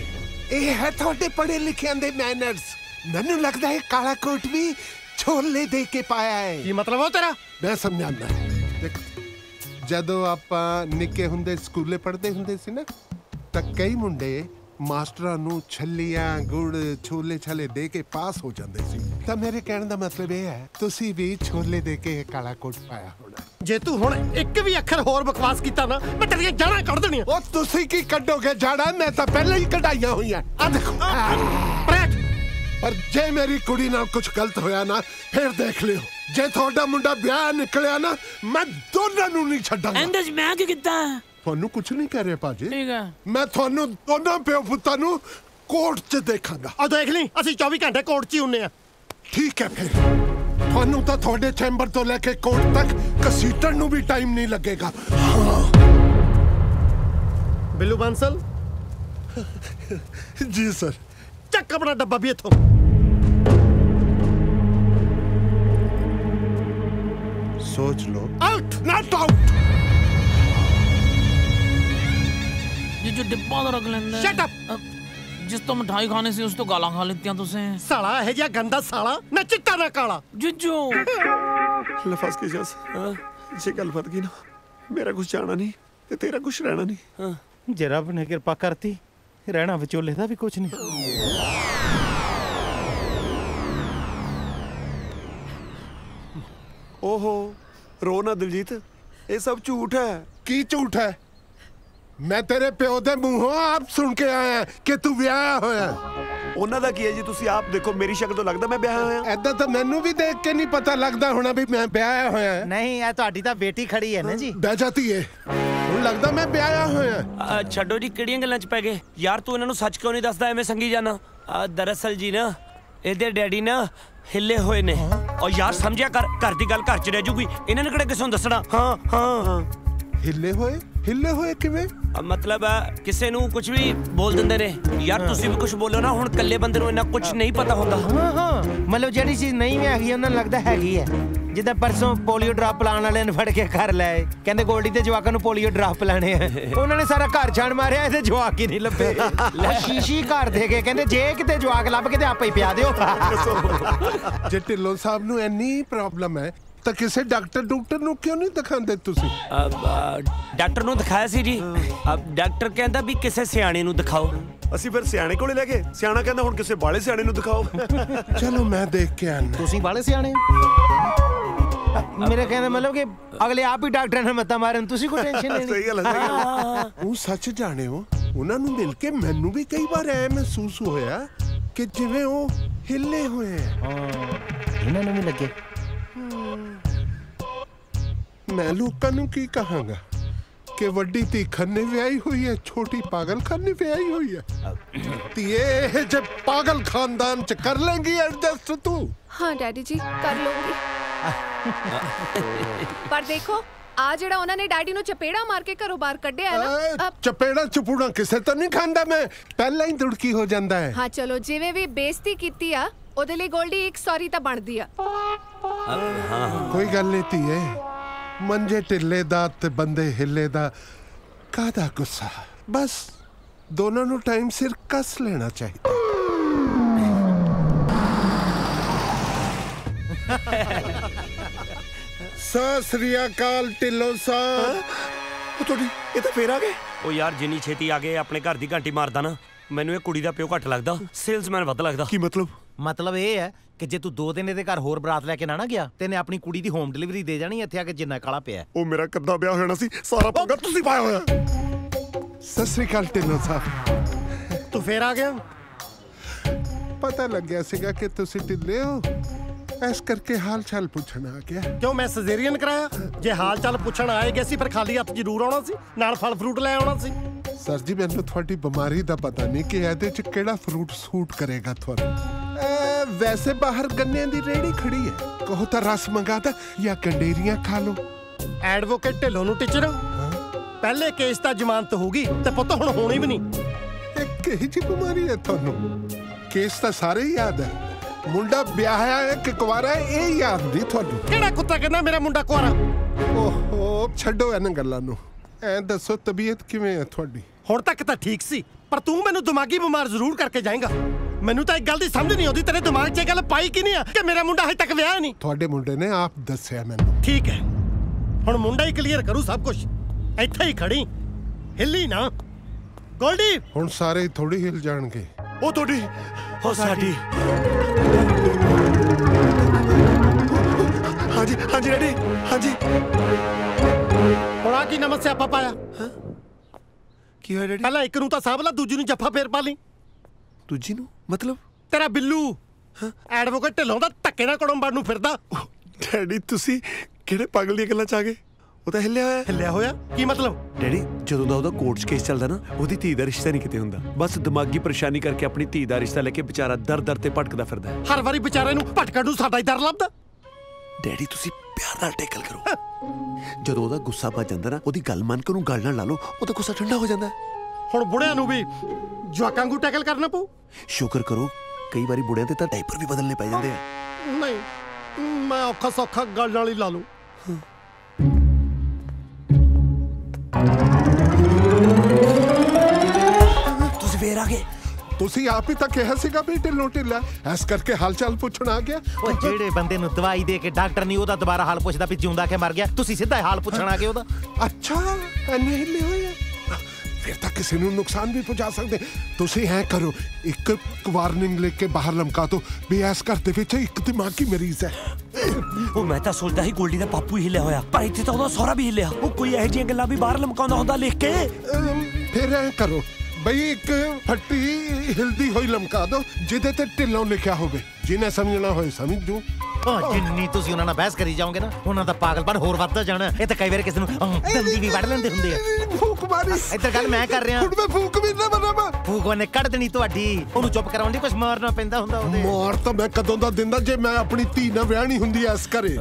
ਇਹ ਹੈ ਤੁਹਾਡੇ ਪੜ੍ਹੇ ਲਿਖਿਆਂ ਦੇ ਮੈਨਰਸ। ਮੈਨੂੰ ਲੱਗਦਾ ਹੈ ਕਾਲਾ ਕੋਟ ਵੀ ਛੋਲੇ ਦੇ ਕੇ ਪਾਇਆ ਹੈ।
ਕੀ ਮਤਲਬ ਉਹ ਤੇਰਾ?
ਮੈਂ ਸਮਝਾਉਂਦਾ ਦੇਖ ਜਦੋਂ ਆਪਾਂ ਨਿੱਕੇ ਹੁੰਦੇ ਸਕੂਲੇ ਪੜ੍ਹਦੇ ਹੁੰਦੇ ਸੀ ਨਾ ਤਾਂ ਕਈ ਮੁੰਡੇ ਮਾਸਟਰਾਂ ਨੂੰ ਛੱਲੀਆਂ ਗੁੜ ਛੋਲੇ ਛਾਲੇ ਦੇ ਕੇ ਪਾਸ ਹੋ ਜਾਂਦੇ ਸੀ। ਤਾਂ ਮੇਰੇ ਕਹਿਣ ਦਾ ਮਤਲਬ ਇਹ ਹੈ ਤੁਸੀਂ ਵੀ ਛੋਲੇ ਦੇ ਕੇ ਕਾਲਾ ਕੋਟ ਪਾਇਆ ਹੋਣਾ।
ਜੇ ਤੂੰ ਹੁਣ ਇੱਕ ਵੀ ਅੱਖਰ ਹੋਰ ਬਕਵਾਸ ਕੀਤਾ ਨਾ ਮੈਂ ਤੇਰੀਆਂ ਜੜ੍ਹਾਂ ਕੱਢ ਦੇਣੀਆਂ।
ਉਹ ਤੁਸੀਂ ਕੀ ਕੱਢੋਗੇ ਜੜ੍ਹਾਂ? ਮੈਂ ਤਾਂ ਪਹਿਲਾਂ ਹੀ ਕਢਾਈਆਂ ਹੋਈਆਂ। ਆ ਦੇਖੋ ਪਰ ਜੇ ਮੇਰੀ ਕੁੜੀ ਨਾਲ ਕੁਝ ਗਲਤ ਹੋਇਆ ਨਾ ਫਿਰ ਦੇਖ ਲਿਓ ਜੇ ਤੁਹਾਡਾ ਮੁੰਡਾ ਵਿਆਹ ਨਿਕਲਿਆ ਨਾ ਮੈਂ ਦੋਨਾਂ ਨੂੰ ਨਹੀਂ ਛੱਡਾਂਗਾ।
ਇਹਦੇ ਚ ਮੈਂ ਕੀ ਕੀਤਾ?
ਤੁਹਾਨੂੰ ਕੁਝ ਨਹੀਂ ਕਹਿ ਰਿਹਾ ਭਾਜੀ।
ਠੀਕ ਹੈ
ਮੈਂ ਤੁਹਾਨੂੰ ਦੋਨਾਂ ਪਿਓ ਪੁੱਤਾਂ ਨੂੰ ਕੋਰਟ 'ਚ ਦੇਖਾਂਗਾ।
ਆ ਦੇਖ ਲਈ ਅਸੀਂ ਚੌਵੀ ਘੰਟੇ ਕੋਰਟ 'ਚ ਹੀ ਹੁੰਨੇ ਆ।
ਠੀਕ ਹੈ ਫਿਰ ਤੁਹਾਨੂੰ ਤਾਂ ਤੁਹਾਡੇ ਚੈਂਬਰ ਤੋਂ ਲੈ ਕੇ ਕੋਰਟ ਤੱਕ ਕਸੀਟਣ ਨੂੰ ਵੀ ਟਾਈਮ ਨਹੀਂ ਲੱਗੇਗਾ।
ਬਿੱਲੂ ਬਾਂਸਲ
जी सर।
ਚੱਕ ਆਪਣਾ ਡੱਬਾ ਵੀ ਇੱਥੋਂ।
सोच लो।
Out
not out.
ये जो डिब्बा तो रख लेंगे।
Shut up!
जिस तो मिठाई खाने से उस तो गाला खा लेती हैं तुझसे।
साला है या गंदा साला ना चिट्टा ना काला।
जिज्जू
लफास के जस जे गल फट गई ना मेरा कुछ जाना नहीं ते तेरा कुछ रहना नहीं।
जे रब ने कृपा करती रहना विचोले दा भी कुछ नहीं।
ओहो रो ना दिलजीत ये सब झूठ है।
की झूठ है? मैं तेरे प्यो दे मूंहों आप सुन के आया कि तू ਵਿਆਹਿਆ ਹੋਇਆ।
ਉਹਨਾਂ ਦਾ ਕੀ ਹੈ ਜੀ ਤੁਸੀਂ ਆਪ ਦੇਖੋ ਮੇਰੀ ਸ਼ਕਲ ਤੋਂ ਲੱਗਦਾ ਮੈਂ ਵਿਆਹਿਆ ਹੋਇਆ।
ਐਦਾਂ ਤਾਂ ਮੈਨੂੰ ਵੀ ਦੇਖ ਕੇ ਨਹੀਂ ਪਤਾ ਲੱਗਦਾ ਹੋਣਾ ਵੀ ਮੈਂ ਵਿਆਹਿਆ ਹੋਇਆ।
नहीं ਇਹ ਤੁਹਾਡੀ ਤਾਂ ਬੇਟੀ ਖੜੀ ਹੈ ਨਾ ਜੀ।
ਬਹਿ ਜਾਤੀ ਏ ਹੁਣ ਲੱਗਦਾ ਮੈਂ ਵਿਆਹਿਆ ਹੋਇਆ।
ਛੱਡੋ ਜੀ ਕਿਹੜੀਆਂ ਗੱਲਾਂ 'ਚ ਪੈ ਗਏ ਯਾਰ ਤੂੰ ਇਹਨਾਂ ਨੂੰ ਸੱਚ ਕਿਉਂ ਨਹੀਂ ਦੱਸਦਾ ਐਵੇਂ ਸੰਗੀ ਜਾਣਾ। ਦਰਅਸਲ ਜੀ ਨਾ ਇਹਦੇ ਡੈਡੀ ਨਾ ਹਿੱਲੇ ਹੋਏ ਨੇ ਔਰ ਯਾਰ ਸਮਝਿਆ ਕਰ ਘਰ ਦੀ ਗੱਲ ਘਰ 'ਚ ਰਹਿ ਜੂਗੀ ਇਹਨਾਂ ਨੇ ਕਿਹੜਾ ਕਿਸੇ ਨੂੰ ਦੱਸਣਾ। ਹਾਂ ਹਾਂ
ਹਿੱਲੇ ਹੋਏ ਹਿੱਲੇ ਹੋਏ ਕਿਵੇਂ?
मतलब किसी ਨੂੰ ਕੁਝ ਵੀ ਬੋਲ ਦਿੰਦੇ ਨੇ ਯਾਰ ਤੁਸੀਂ ਵੀ ਕੁਝ ਬੋਲੋ ਨਾ ਹੁਣ ਕੱਲੇ ਬੰਦੇ ਨੂੰ ਇੰਨਾ ਕੁਝ ਨਹੀਂ ਪਤਾ ਹੁੰਦਾ।
ਹਾਂ ਹਾਂ ਮਤਲਬ ਜਿਹੜੀ ਚੀਜ਼ ਨਹੀਂ ਵੀ ਹੈਗੀ ਉਹਨਾਂ ਨੂੰ ਲੱਗਦਾ ਹੈਗੀ ਹੈ। ਜਿੱਦਾਂ ਪਰਸੋਂ ਪੋਲੀਓ ਡ੍ਰਾਪ ਪਿਲਾਉਣ ਵਾਲਿਆਂ ਨੇ ਫੜ ਕੇ ਘਰ ਲਾਏ ਕਹਿੰਦੇ ਗੋਲਡੀ ਤੇ ਜਵਾਕਾਂ ਨੂੰ ਪੋਲੀਓ ਡ੍ਰਾਪ ਪਿਲਾਣੇ ਆ ਉਹਨਾਂ ਨੇ ਸਾਰਾ ਘਰ ਛਾਣ ਮਾਰਿਆ ਇਹਦੇ ਜਵਾਕ ਹੀ ਨਹੀਂ ਲੱਭੇ। ਸ਼ੀਸ਼ੀ ਘਰ ਦੇ ਕੇ ਕਹਿੰਦੇ ਜੇ ਕਿਤੇ ਜਵਾਕ ਲੱਭ ਕੇ ਤੇ ਆਪੇ ਹੀ ਪਿਆ ਦਿਓ।
ਜੇ ਢਿੱਲੋਂ ਸਾਹਿਬ ਨੂੰ ਇੰਨੀ ਪ੍ਰੋਬਲਮ ਹੈ ਤਾਂ ਕਿਸੇ ਡਾਕਟਰ ਡਾਕਟਰ ਨੂੰ ਕਿਉਂ ਨਹੀਂ ਦਿਖਾਉਂਦੇ ਤੁਸੀਂ?
ਡਾਕਟਰ ਨੂੰ ਦਿਖਾਇਆ ਸੀ ਜੀ ਡਾਕਟਰ ਕਹਿੰਦਾ ਵੀ ਕਿਸੇ ਸਿਆਣੇ ਨੂੰ ਦਿਖਾਓ।
ਅਸੀਂ ਫਿਰ ਸਿਆਣੇ ਕੋਲੇ ਲੈ ਗਏ ਸਿਆਣਾ ਕਹਿੰਦਾ ਹੁਣ ਕਿਸੇ ਬਾਲੇ ਸਿਆਣੇ ਨੂੰ ਦਿਖਾਓ।
ਚਲੋ ਮੈਂ ਦੇਖ ਕੇ ਆਣਾ।
ਤੁਸੀਂ ਬਾਲੇ ਸਿਆਣੇ ਮੇਰੇ ਕਹਿੰਦਾ ਮਤਲਬ ਕਿ ਅਗਲੇ ਆਪ ਹੀ ਡਾਕਟਰਾਂ ਨੇ ਮੱਤਾ ਮਾਰਨ ਤੁਸੀਂ ਕੋਈ ਟੈਨਸ਼ਨ ਨਹੀਂ।
ਸਹੀ ਗੱਲ ਹੈ।
ਉਹ ਸੱਚ ਜਾਣੇ ਹੋ ਉਹਨਾਂ ਨੂੰ ਮਿਲ ਕੇ ਮੈਨੂੰ ਵੀ ਕਈ ਵਾਰ ਐ ਮਹਿਸੂਸ ਹੋਇਆ ਕਿ ਜਿਵੇਂ ਉਹ ਹਿੱਲੇ ਹੋਏ ਆ।
ਇਹਨਾਂ ਨੂੰ ਵੀ ਲੱਗੇ।
ਮੈਂ ਲੋਕਾਂ ਨੂੰ ਕੀ ਕਹਾਂਗਾ ਕਿ ਵੱਡੀ ਧੀ ਖੰਨੇ ਵਿਆਹੀ ਹੋਈ ਹੈ ਛੋਟੀ ਪਾਗਲ ਖਾਨੇ ਵਿਆਹੀ ਹੋਈ ਹੈ। ਧੀਏ ਜੇ ਪਾਗਲ ਖਾਨਦਾਨ ਚ ਕਰ ਲੈਂਗੀ ਐਡਜਸਟ ਤੂੰ?
हाँ डैडी जी कर लूंगी पर देखो ਆ ਜਿਹੜਾ ਉਹਨਾਂ ਨੇ ਡੈਡੀ ਨੂੰ ਚਪੇੜਾ ਮਾਰ ਕੇ ਘਰੋਂ ਬਾਹਰ ਕੱਢਿਆ ਹੈ ਨਾ
ਚਪੇੜਾ ਚਪੂੜਾ ਕਿਸੇ ਤੋਂ ਨਹੀਂ ਖਾਂਦਾ ਮੈਂ ਪਹਿਲਾਂ ਹੀ ਦੁੜਕੀ ਹੋ ਜਾਂਦਾ ਹੈ।
ਹਾਂ ਚਲੋ ਜਿਵੇਂ ਵੀ ਬੇਇੱਜ਼ਤੀ ਕੀਤੀ ਆ ਉਹਦੇ ਲਈ ਗੋਲਡੀ ਇੱਕ ਸੌਰੀ ਤਾਂ ਬਣਦੀ ਆ।
ਕੋਈ ਗੱਲ ਨਹੀਂ ਧੀਏ ਮੰਜੇ ਢਿੱਲੇ ਦਾ ਤੇ ਬੰਦੇ ਹਿੱਲੇ ਦਾ ਕਾਹਦਾ ਗੁੱਸਾ ਬਸ ਦੋਨਾਂ ਨੂੰ ਟਾਈਮ ਸਿਰ ਕੱਸ ਲੈਣਾ ਚਾਹੀਦਾ। ਸਤਿ ਸ੍ਰੀ ਅਕਾਲ ਢਿੱਲੋਂ ਸਾਹਿਬ।
ਉਹ ਤੁਹਾਡੀ ਇਹ ਤਾਂ ਫੇਰ ਆ ਗਏ।
ਉਹ ਯਾਰ ਜਿੰਨੀ ਛੇਤੀ ਆ ਗਏ ਆਪਣੇ ਘਰ ਦੀ ਘੰਟੀ ਮਾਰਦਾ ਨਾ ਮੈਨੂੰ ਇਹ ਕੁੜੀ ਦਾ ਪਿਓ ਘੱਟ ਲੱਗਦਾ ਸੇਲਸਮੈਨ ਵੱਧ ਲੱਗਦਾ।
ਕੀ ਮਤਲਬ?
ਮਤਲਬ ਇਹ ਹੈ ਕਿ ਜੇ ਤੂੰ ਦੋ ਦਿਨ ਇਹਦੇ ਘਰ ਹੋਰ ਬਰਾਤ ਲੈ ਕੇ ਨਾ ਨਾ ਗਿਆ ਤੇ ਇਹਨੇ ਆਪਣੀ ਕੁੜੀ ਦੀ ਹੋਮ ਡਿਲੀਵਰੀ ਦੇ ਜਾਣੀ ਇੱਥੇ ਆ ਕੇ ਜਿੰਨਾ ਕਾਲਾ ਪਿਆ।
ਉਹ ਮੇਰਾ ਕੱਦਾ ਵਿਆਹ ਹੋਣਾ ਸੀ ਸਾਰਾ ਪੰਗਾ ਤੁਸੀਂ ਪਾਇਆ ਹੋਇਆ।
ਸਤਿ ਸ੍ਰੀ ਅਕਾਲ ਢਿੱਲੋਂ ਸਾਹਿਬ।
ਤੂੰ ਫੇਰ ਆ ਗਿਆ?
ਪਤਾ ਲੱਗਿਆ ਸੀਗਾ ਕਿ ਤੁਸੀਂ ਢਿੱਲੇ ਹੋ ਇਸ ਕਰਕੇ ਹਾਲ ਚਾਲ ਪੁੱਛਣ ਆ ਗਿਆ।
ਕਿਉਂ ਮੈਂ ਸਜੇਰੀਅਨ ਕਰਾਇਆ? ਜੇ ਹਾਲ ਚਾਲ ਪੁੱਛਣ ਆਏ ਗਏ ਸੀ ਫਿਰ ਖਾਲੀ ਹੱਥ ਜ਼ਰੂਰ ਆਉਣਾ ਸੀ ਨਾਲ ਫਲ ਫਰੂਟ ਲੈ ਆਉਣਾ ਸੀ।
ਸਰ ਜੀ ਮੈਨੂੰ ਤੁਹਾਡੀ ਬਿਮਾਰੀ ਦਾ ਪਤਾ ਨਹੀਂ ਕਿ ਇਹਦੇ ਚ ਕਿਹੜਾ ਫਰੂਟ ਸੂਟ ਕਰੇਗਾ ਤੁਹਾਨੂੰ। ਵੈਸੇ ਬਾਹਰ ਗੰਨਿਆਂ ਦੀ ਰੇੜੀ ਖੜੀ ਹੈ ਕਹੋ ਤਾਂ ਰਸ ਮੰਗਾ ਦਾ ਜਾਂ ਕੰਡੇਰੀਆਂ ਖਾ ਲਓ।
ਐਡਵੋਕੇਟ ਢਿੱਲੋਂ ਨੂੰ ਟੀਚਰ ਪਹਿਲੇ ਕੇਸ ਤਾਂ ਜ਼ਮਾਨਤ ਹੋਊਗੀ ਤੇ ਪੁੱਤ ਹੁਣ ਹੋਣੀ ਵੀ ਨਹੀਂ।
ਇਹ ਕਿਹੜੀ ਜਿਹੀ ਬਿਮਾਰੀ ਹੈ ਤੁਹਾਨੂੰ? ਕੇਸ ਤਾਂ ਸਾਰੇ ਹੀ ਯਾਦ ਹੈ ਮੁੰਡਾ ਵਿਆਹਿਆ ਹੈ ਕਿ ਕੁਆਰਾ ਹੈ ਇਹ ਯਾਦ ਨਹੀਂ ਤੁਹਾਨੂੰ।
ਕਿਹੜਾ ਕੁੱਤਾ ਕਹਿੰਦਾ ਮੇਰਾ ਮੁੰਡਾ ਕੁਆਰਾ?
ਓਹੋ ਛੱਡੋ ਇਹਨਾਂ ਗੱਲਾਂ ਨੂੰ ਐਂ ਦੱਸੋ ਤਬੀਅਤ ਕਿਵੇਂ ਹੈ ਤੁਹਾਡੀ?
ਹੁਣ ਤੱਕ ਤਾਂ ਠੀਕ ਸੀ ਪਰ ਤੂੰ ਮੈਨੂੰ ਦਿਮਾਗੀ ਬਿਮਾਰ ਜ਼ਰੂਰ ਕਰਕੇ ਜਾਏਂਗਾ। ਮੈਨੂੰ ਤਾਂ ਇੱਕ ਗੱਲ ਦੀ ਸਮਝ ਨਹੀਂ ਆਉਂਦੀ ਤੇਰੇ ਦਿਮਾਗ 'ਚ ਇਹ ਗੱਲ ਪਾਈ ਕਿ ਨਹੀਂ ਆ ਕਿ ਮੇਰਾ ਮੁੰਡਾ ਹਜੇ ਤੱਕ ਵਿਆਹਿਆ ਨਹੀਂ।
ਤੁਹਾਡੇ ਮੁੰਡੇ ਨੇ ਆਪ ਦੱਸਿਆ ਮੈਨੂੰ।
ਠੀਕ ਹੈ ਹੁਣ ਮੁੰਡਾ ਹੀ ਕਲੀਅਰ ਕਰੂ ਸਭ ਕੁਝ ਇੱਥੇ ਹੀ ਖੜੀ ਹਿੱਲੀ ਨਾ। ਗੋਲਡੀ
ਹੁਣ ਸਾਰੇ ਥੋੜੀ ਹਿਲ ਜਾਣਗੇ।
ਉਹ ਤੁਹਾਡੀ
ਹੋ ਸਾਡੀ
ਹਾਂਜੀ ਹਾਂਜੀ ਡੈਡੀ ਹਾਂਜੀ।
ਹੁਣ ਆ ਕੀ ਨਵਾਂ ਸਿਆਪਾ ਪਾਇਆ?
ਕੀ ਹੋਇਆ ਡੈਡੀ?
ਪਹਿਲਾਂ ਇੱਕ ਨੂੰ ਤਾਂ ਸਾਂਭ ਲਾ ਦੂਜੀ ਨੂੰ ਜੱਫਾ ਫੇਰ ਪਾ ਲਈ।
ਦੂਜੀ ਨੂੰ ਮਤਲਬ?
ਤੇਰਾ ਬਿੱਲੂ ਐਡਵੋਕੇਟ ਢਿੱਲੋਂ ਦਾ ਧੱਕੇ ਨਾਲ ਕੜੰਬੜ ਨੂੰ ਫਿਰਦਾ।
ਡੈਡੀ ਤੁਸੀਂ ਕਿਹੜੇ ਪਾਗਲ ਦੀਆਂ ਗੱਲਾਂ ਚ ਆ ਗਏ? ਉਹ ਤਾਂ ਹਿੱਲਿਆ ਹੋਇਆ।
ਹਿੱਲਿਆ ਹੋਇਆ ਕੀ ਮਤਲਬ?
ਡੈਡੀ ਜਦੋਂ ਦਾ ਉਹਦਾ ਕੋਰਟ 'ਚ ਕੇਸ ਚੱਲਦਾ ਨਾ ਉਹਦੀ ਧੀ ਦਾ ਰਿਸ਼ਤਾ ਨਹੀਂ ਕਿਤੇ ਹੁੰਦਾ ਬਸ ਦਿਮਾਗੀ ਪਰੇਸ਼ਾਨੀ ਕਰਕੇ ਆਪਣੀ ਧੀ ਦਾ ਰਿਸ਼ਤਾ ਲੈ ਕੇ ਵਿਚਾਰਾ ਦਰ ਦਰ ਤੇ ਭਟਕਦਾ ਫਿਰਦਾ।
ਹਰ ਵਾਰੀ ਵਿਚਾਰੇ ਨੂੰ ਭਟਕਣ ਨੂੰ ਸਾਡਾ ਹੀ ਦਰ ਲੱਭਦਾ।
ਡੈਡੀ ਤੁਸੀਂ ਪਿਆਰ ਨਾਲ ਟੈਕਲ ਕਰੋ। ਜਦੋਂ ਉਹਦਾ ਗੁੱਸਾ ਭੱਜ ਜਾਂਦਾ ਨਾ ਉਹਦੀ ਗੱਲ ਮੰਨ ਕੇ ਉਹਨੂੰ ਗੱਲ ਨਾਲ ਲਾ ਲਓ ਉਹਦਾ ਗੁੱਸਾ ਠੰਡਾ ਹੋ ਜਾਂਦਾ।
ਹੁਣ ਬੁੜਿਆਂ ਨੂੰ ਵੀ ਜਵਾਕਾਂ ਨੂੰ ਟੈਕਲ ਕਰਨਾ ਪਊ।
ਸ਼ੁਕਰ ਕਰੋ ਕਈ ਵਾਰੀ ਬੁੜਿਆਂ ਤੇ ਤਾਂ ਡਾਈਪਰ ਵੀ ਬਦਲਨੇ ਪੈ ਜਾਂਦੇ ਆ।
ਨਹੀਂ ਮੈਂ ਔਖਾ ਸੌਖਾ ਗੱਲ ਨਾਲ ਹੀ ਲਾ ਲੂੰ।
ਤੁਸੀਂ ਫੇਰ ਆ ਗਏ।
ਤੁਸੀਂ ਆਪ ਹੀ ਤਾਂ ਕਿਹਾ ਸੀਗਾ ਵੀ ਢਿੱਲੋਂ ਢਿੱਲਾ, ਇਸ ਕਰਕੇ ਹਾਲ ਚਾਲ ਪੁੱਛਣ ਆ ਗਿਆ।
ਉਹ ਜਿਹੜੇ ਬੰਦੇ ਨੂੰ ਦਵਾਈ ਦੇ ਕੇ ਡਾਕਟਰ ਨਹੀਂ ਉਹਦਾ ਦੁਬਾਰਾ ਹਾਲ ਪੁੱਛਦਾ ਵੀ ਜਿਉਂਦਾ ਕਿ ਮਰ ਗਿਆ, ਤੁਸੀਂ ਸਿੱਧਾ ਹਾਲ ਪੁੱਛਣ ਆ ਗਏ ਉਹਦਾ।
ਅੱਛਾ ਇੰਨੇ ਹਿੱਲੇ ਹੋਏ ਆ, ਫਿਰ ਤਾਂ ਕਿਸੇ ਨੂੰ ਨੁਕਸਾਨ ਵੀ ਪਹੁੰਚਾ ਸਕਦੇ। ਤੁਸੀਂ ਐ ਕਰੋ, ਇੱਕ ਵਾਰਨਿੰਗ ਲੈ ਕੇ ਬਾਹਰ ਲਮਕਾ ਦੋ ਵੀ ਇਸ ਘਰ ਦੇ ਵਿੱਚ ਇੱਕ ਦਿਮਾਗੀ ਮਰੀਜ਼ ਹੈ।
ਉਹ ਮੈਂ ਤਾਂ ਸੋਚਦਾ ਸੀ ਗੋਲਡੀ ਦਾ ਪਾਪੂ ਹੀ ਹਿੱਲਿਆ ਹੋਇਆ, ਪਰ ਇੱਥੇ ਤਾਂ ਉਹਦਾ ਸਹੁਰਾ ਵੀ ਹਿੱਲਿਆ। ਉਹ ਕੋਈ ਇਹੋ ਜਿਹੀਆਂ ਗੱਲਾਂ ਵੀ ਬਾਹਰ ਲਮਕਾਉਂਦਾ ਹੁੰਦਾ ਲਿਖ ਕੇ।
ਫਿਰ ਐ ਕਰੋ ਬਈ ਇੱਕ ਫੱਟੀ ਹਿਲਦੀ ਹੋਈ ਲਮਕਾ ਦੋ ਜਿਹਦੇ ਤੇ ਢਿੱਲੋਂ ਲਿਖਿਆ ਹੋਵੇ, ਜਿਹਨੇ ਸਮਝਣਾ ਹੋਏ ਸਮਝ ਜੂ।
ਜਿੰਨੀ ਤੁਸੀਂ ਉਹਨਾਂ ਨਾਲ ਬਹਿਸ ਕਰੀ ਜਾਓਗੇ ਨਾ ਉਹਨਾਂ ਦਾ ਪਾਗਲਪਨ ਹੋਰ ਵੱਧਦਾ ਜਾਣਾ। ਇਹ ਤਾਂ ਕਈ ਵਾਰ ਕਿਸੇ ਨੂੰ ਦੰਦੀ ਵੀ ਵੱਢ ਲੈਂਦੇ ਹੁੰਦੇ ਆ।
ਫੂਕ ਮਾਰੀ
ਇੱਧਰ ਗੱਲ ਮੈਂ ਕਰ ਰਿਹਾ।
ਹੁਣ ਮੈਂ ਫੂਕ ਵੀ ਨਾ ਬਣਾਵਾਂ।
ਫੂਕ ਉਹਨੇ ਕੱਢ ਦੇਣੀ ਤੁਹਾਡੀ, ਉਹਨੂੰ ਚੁੱਪ ਕਰਾਉਣ ਲਈ ਕੁਝ ਮਾਰਨਾ ਪੈਂਦਾ ਹੁੰਦਾ ਉਹਦੇ।
ਮਾਰ ਤਾਂ ਮੈਂ ਕਦੋਂ ਦਾ ਦਿੰਦਾ ਜੇ ਮੈਂ ਆਪਣੀ ਧੀ ਨਾਲ ਵਿਆਹਣੀ ਹੁੰਦੀ ਐ ਇਸ ਘਰੇ।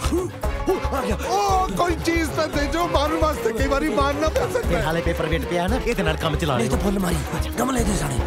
ਉਹ ਕੋਈ ਚੀਜ਼ ਤਾਂ ਦੇ ਜੋ ਮਾਰਨ ਵਾਸਤੇ ਕਈ ਵਾਰੀ ਮਾਰਨਾ ਪੈ ਸਕਦਾ।
ਹਾਲੇ ਪੇਪਰ ਵੇਟ ਪਿਆ ਨਾ, ਇਹਦੇ ਨਾਲ ਕੰਮ ਚਲਾ
ਨਹੀਂ ਤਾਂ ਫੁੱਲ ਮਾਰੀ ਗਮਲੇ ਦੇ ਸਾੜੇ।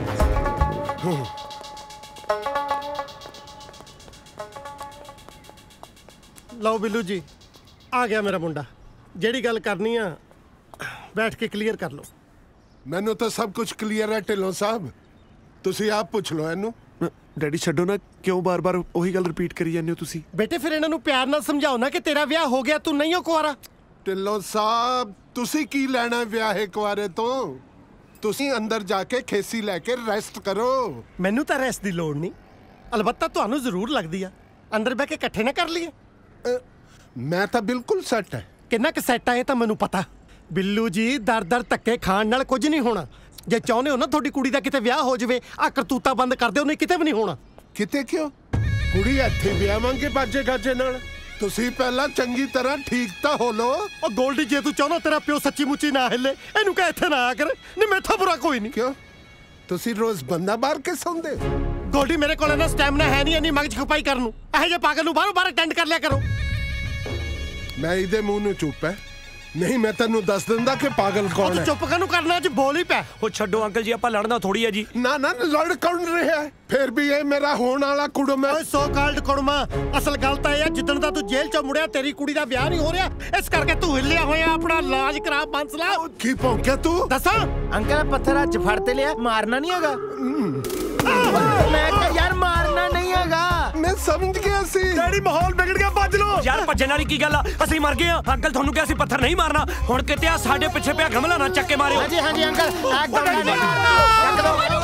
ਲਓ ਬਿੱਲੂ ਜੀ ਆ ਗਿਆ ਮੇਰਾ ਮੁੰਡਾ। ਜਿਹੜੀ ਗੱਲ ਕਰਨੀ ਆ ਬੈਠ ਕੇ ਕਲੀਅਰ ਕਰ ਲਓ।
ਮੈਨੂੰ ਤਾਂ ਸਭ ਕੁਝ ਕਲੀਅਰ ਹੈ ਢਿੱਲੋਂ ਸਾਹਿਬ, ਤੁਸੀਂ ਆਪ ਪੁੱਛ ਲਓ ਇਹਨੂੰ।
ਡੈਡੀ ਛੱਡੋ ਨਾ, ਕਿਉਂ ਬਾਰ-ਬਾਰ ਉਹੀ ਗੱਲ ਰਿਪੀਟ ਕਰੀ ਜਾਂਦੇ ਹੋ ਤੁਸੀਂ?
ਬੇਟੇ ਫਿਰ ਇਹਨਾਂ ਨੂੰ ਪਿਆਰ ਨਾਲ ਸਮਝਾਓ ਨਾ ਕਿ ਤੇਰਾ ਵਿਆਹ ਹੋ ਗਿਆ, ਤੂੰ ਨਹੀਂ ਹੋ ਕੁਆਰਾ।
ਢਿੱਲੋਂ ਸਾਹਿਬ ਤੁਸੀਂ ਕੀ ਲੈਣਾ ਵਿਆਹੇ ਕੁਆਰੇ ਤੋਂ? ਤੁਸੀਂ ਅੰਦਰ ਜਾ ਕੇ ਖੇਸੀ ਲੈ ਕੇ ਰੈਸਟ ਕਰੋ।
ਮੈਨੂੰ ਤਾਂ ਰੈਸਟ ਦੀ ਲੋੜ ਨਹੀਂ, ਅਲਬੱਤਾ ਤੁਹਾਨੂੰ ਜ਼ਰੂਰ ਲੱਗਦੀ ਆ। ਅੰਦਰ ਬਹਿ ਕੇ ਇਕੱਠੇ ਨਾ ਕਰ ਲਈਏ।
ਮੈਂ ਤਾਂ ਬਿਲਕੁਲ ਸੈੱਟ ਹੈ।
ਕਿੰਨਾ ਕੁ ਸੈੱਟ ਆ ਇਹ ਤਾਂ ਮੈਨੂੰ ਪਤਾ। ਬਿੱਲੂ ਜੀ ਦਰ ਦਰ ਧੱਕੇ ਖਾਣ ਨਾਲ ਕੁਝ ਨਹੀਂ ਹੋਣਾ। ਜੇ ਚਾਹੁੰਦੇ ਹੋ ਨਾ ਤੁਹਾਡੀ ਕੁੜੀ ਦਾ ਕਿਤੇ ਵਿਆਹ ਹੋ ਜਾਵੇ, ਆ ਕਰਤੂਤਾ ਬੰਦ ਕਰ ਦਿਓ, ਨਹੀਂ ਕਿਤੇ ਵੀ ਨਹੀਂ ਹੋਣਾ।
ਕਿਤੇ ਕਿਉਂ? ਕੁੜੀ ਇੱਥੇ ਵਿਆਹਾਂਗੇ ਬਾਜੇ ਗਾਜੇ ਨਾਲ। ਤੁਸੀਂ ਪਹਿਲਾਂ ਚੰਗੀ ਤਰ੍ਹਾਂ ਠੀਕ ਤਾਂ ਹੋ ਲੋ।
ਉਹ ਗੋਲਡੀ ਜੇ ਤੂੰ ਚਾਹੁੰਦਾ ਤੇਰਾ ਪਿਓ ਸੱਚੀ ਮੁੱਚੀ ਨਾ ਹਿੱਲੇ, ਇਹਨੂੰ ਕਹਿ ਇੱਥੇ ਨਾ ਆ ਕਰ। ਨਹੀਂ ਮੈਥੋਂ ਬੁਰਾ ਕੋਈ ਨਹੀਂ।
ਕਿਉਂ ਤੁਸੀਂ ਰੋਜ਼ ਬੰਦਾ ਬਾਹਰ ਕੇ ਸੌਂਦੇ?
ਗੋਲਡੀ ਮੇਰੇ ਕੋਲ ਇਹਨਾਂ ਸਟੈਮਨਾ ਹੈ ਨਹੀਂ ਇੰਨੀ ਮਗਜ ਖਪਾਈ ਕਰਨ ਨੂੰ। ਇਹੋ ਜਿਹੇ ਪਾਗਲ ਨੂੰ ਬਾਹਰੋਂ ਬਾਹਰ ਅਟੈਂਡ ਕਰ ਲਿਆ ਕਰੋ।
ਮੈਂ ਇਹਦੇ ਮੂੰਹ ਨੂੰ ਚੁੱਪ ਹੈ, ਨਹੀਂ ਮੈਂ ਤੈਨੂੰ ਦੱਸ ਦਿੰਦਾ ਕਿ ਪਾਗਲ ਕੌਣ ਹੈ।
ਚੁੱਪ ਕਾਹਨੂੰ ਕਰਨਾ, ਅੱਜ ਬੋਲ ਹੀ ਪੈ।
ਉਹ ਛੱਡੋ ਅੰਕਲ ਜੀ, ਆਪਾਂ ਲੜਨਾ ਥੋੜੀ ਹੈ ਜੀ।
ਨਾ ਨਾ ਲੜ ਕੌਣ ਰਿਹਾ ਹੈ? ਫਿਰ ਵੀ ਇਹ ਮੇਰਾ ਹੋਣ ਵਾਲਾ ਕੁੜਮ ਹੈ।
ਓਏ ਸੋ ਕਾਲਡ ਕੁੜਮਾ, ਅਸਲ ਗੱਲ ਤਾਂ ਇਹ ਹੈ ਜਿੱਦਣ ਦਾ ਤੂੰ ਜੇਲ੍ਹ ਚੋਂ ਮੁੜਿਆ ਤੇਰੀ ਕੁੜੀ ਦਾ ਵਿਆਹ ਨਹੀਂ ਹੋ ਰਿਹਾ, ਇਸ ਕਰਕੇ ਤੂੰ ਹਿੱਲਿਆ ਹੋਇਆ। ਆਪਣਾ ਇਲਾਜ ਕਰਾ ਬੰਸਲਾ।
ਕੀ ਭੌਂਕਿਆ ਤੂੰ?
ਦੱਸਾਂ
ਅੰਕਲ ਪੱਥਰ ਹੱਥ ਫੜ ਤੇ ਲਿਆ, ਮਾਰਨਾ ਨਹੀਂ ਹੈਗਾ। ਮੈਂ ਕਿਹਾ ਯਾਰ ਮਾਰਨਾ ਨਹੀਂ ਹੈਗਾ।
ਮੈਂ ਸਮਝ ਗਿਆ ਸੀ।
ਡੈਡੀ ਮਾਹੌਲ ਵਿਗੜ ਗਿਆ, ਭੱਜ ਲੋ।
ਯਾਰ ਭੱਜਣ ਵਾਲੀ ਕੀ ਗੱਲ ਆ? ਅਸੀਂ ਮਰ ਗਏ ਆ। ਅੰਕਲ ਤੁਹਾਨੂੰ ਕਿਹਾ ਸੀ ਪੱਥਰ ਨਹੀਂ ਮਾਰਨਾ, ਹੁਣ ਕਿਤੇ ਆ ਸਾਡੇ ਪਿੱਛੇ ਪਿਆ ਗਮਲਾ ਨਾ ਚੱਕ ਕੇ ਮਾਰਿਓ।
ਹਾਂਜੀ ਹਾਂਜੀ ਅੰਕਲ ਆ ਗਮਲਾ ਨਹੀਂ ਮਾਰਨਾ।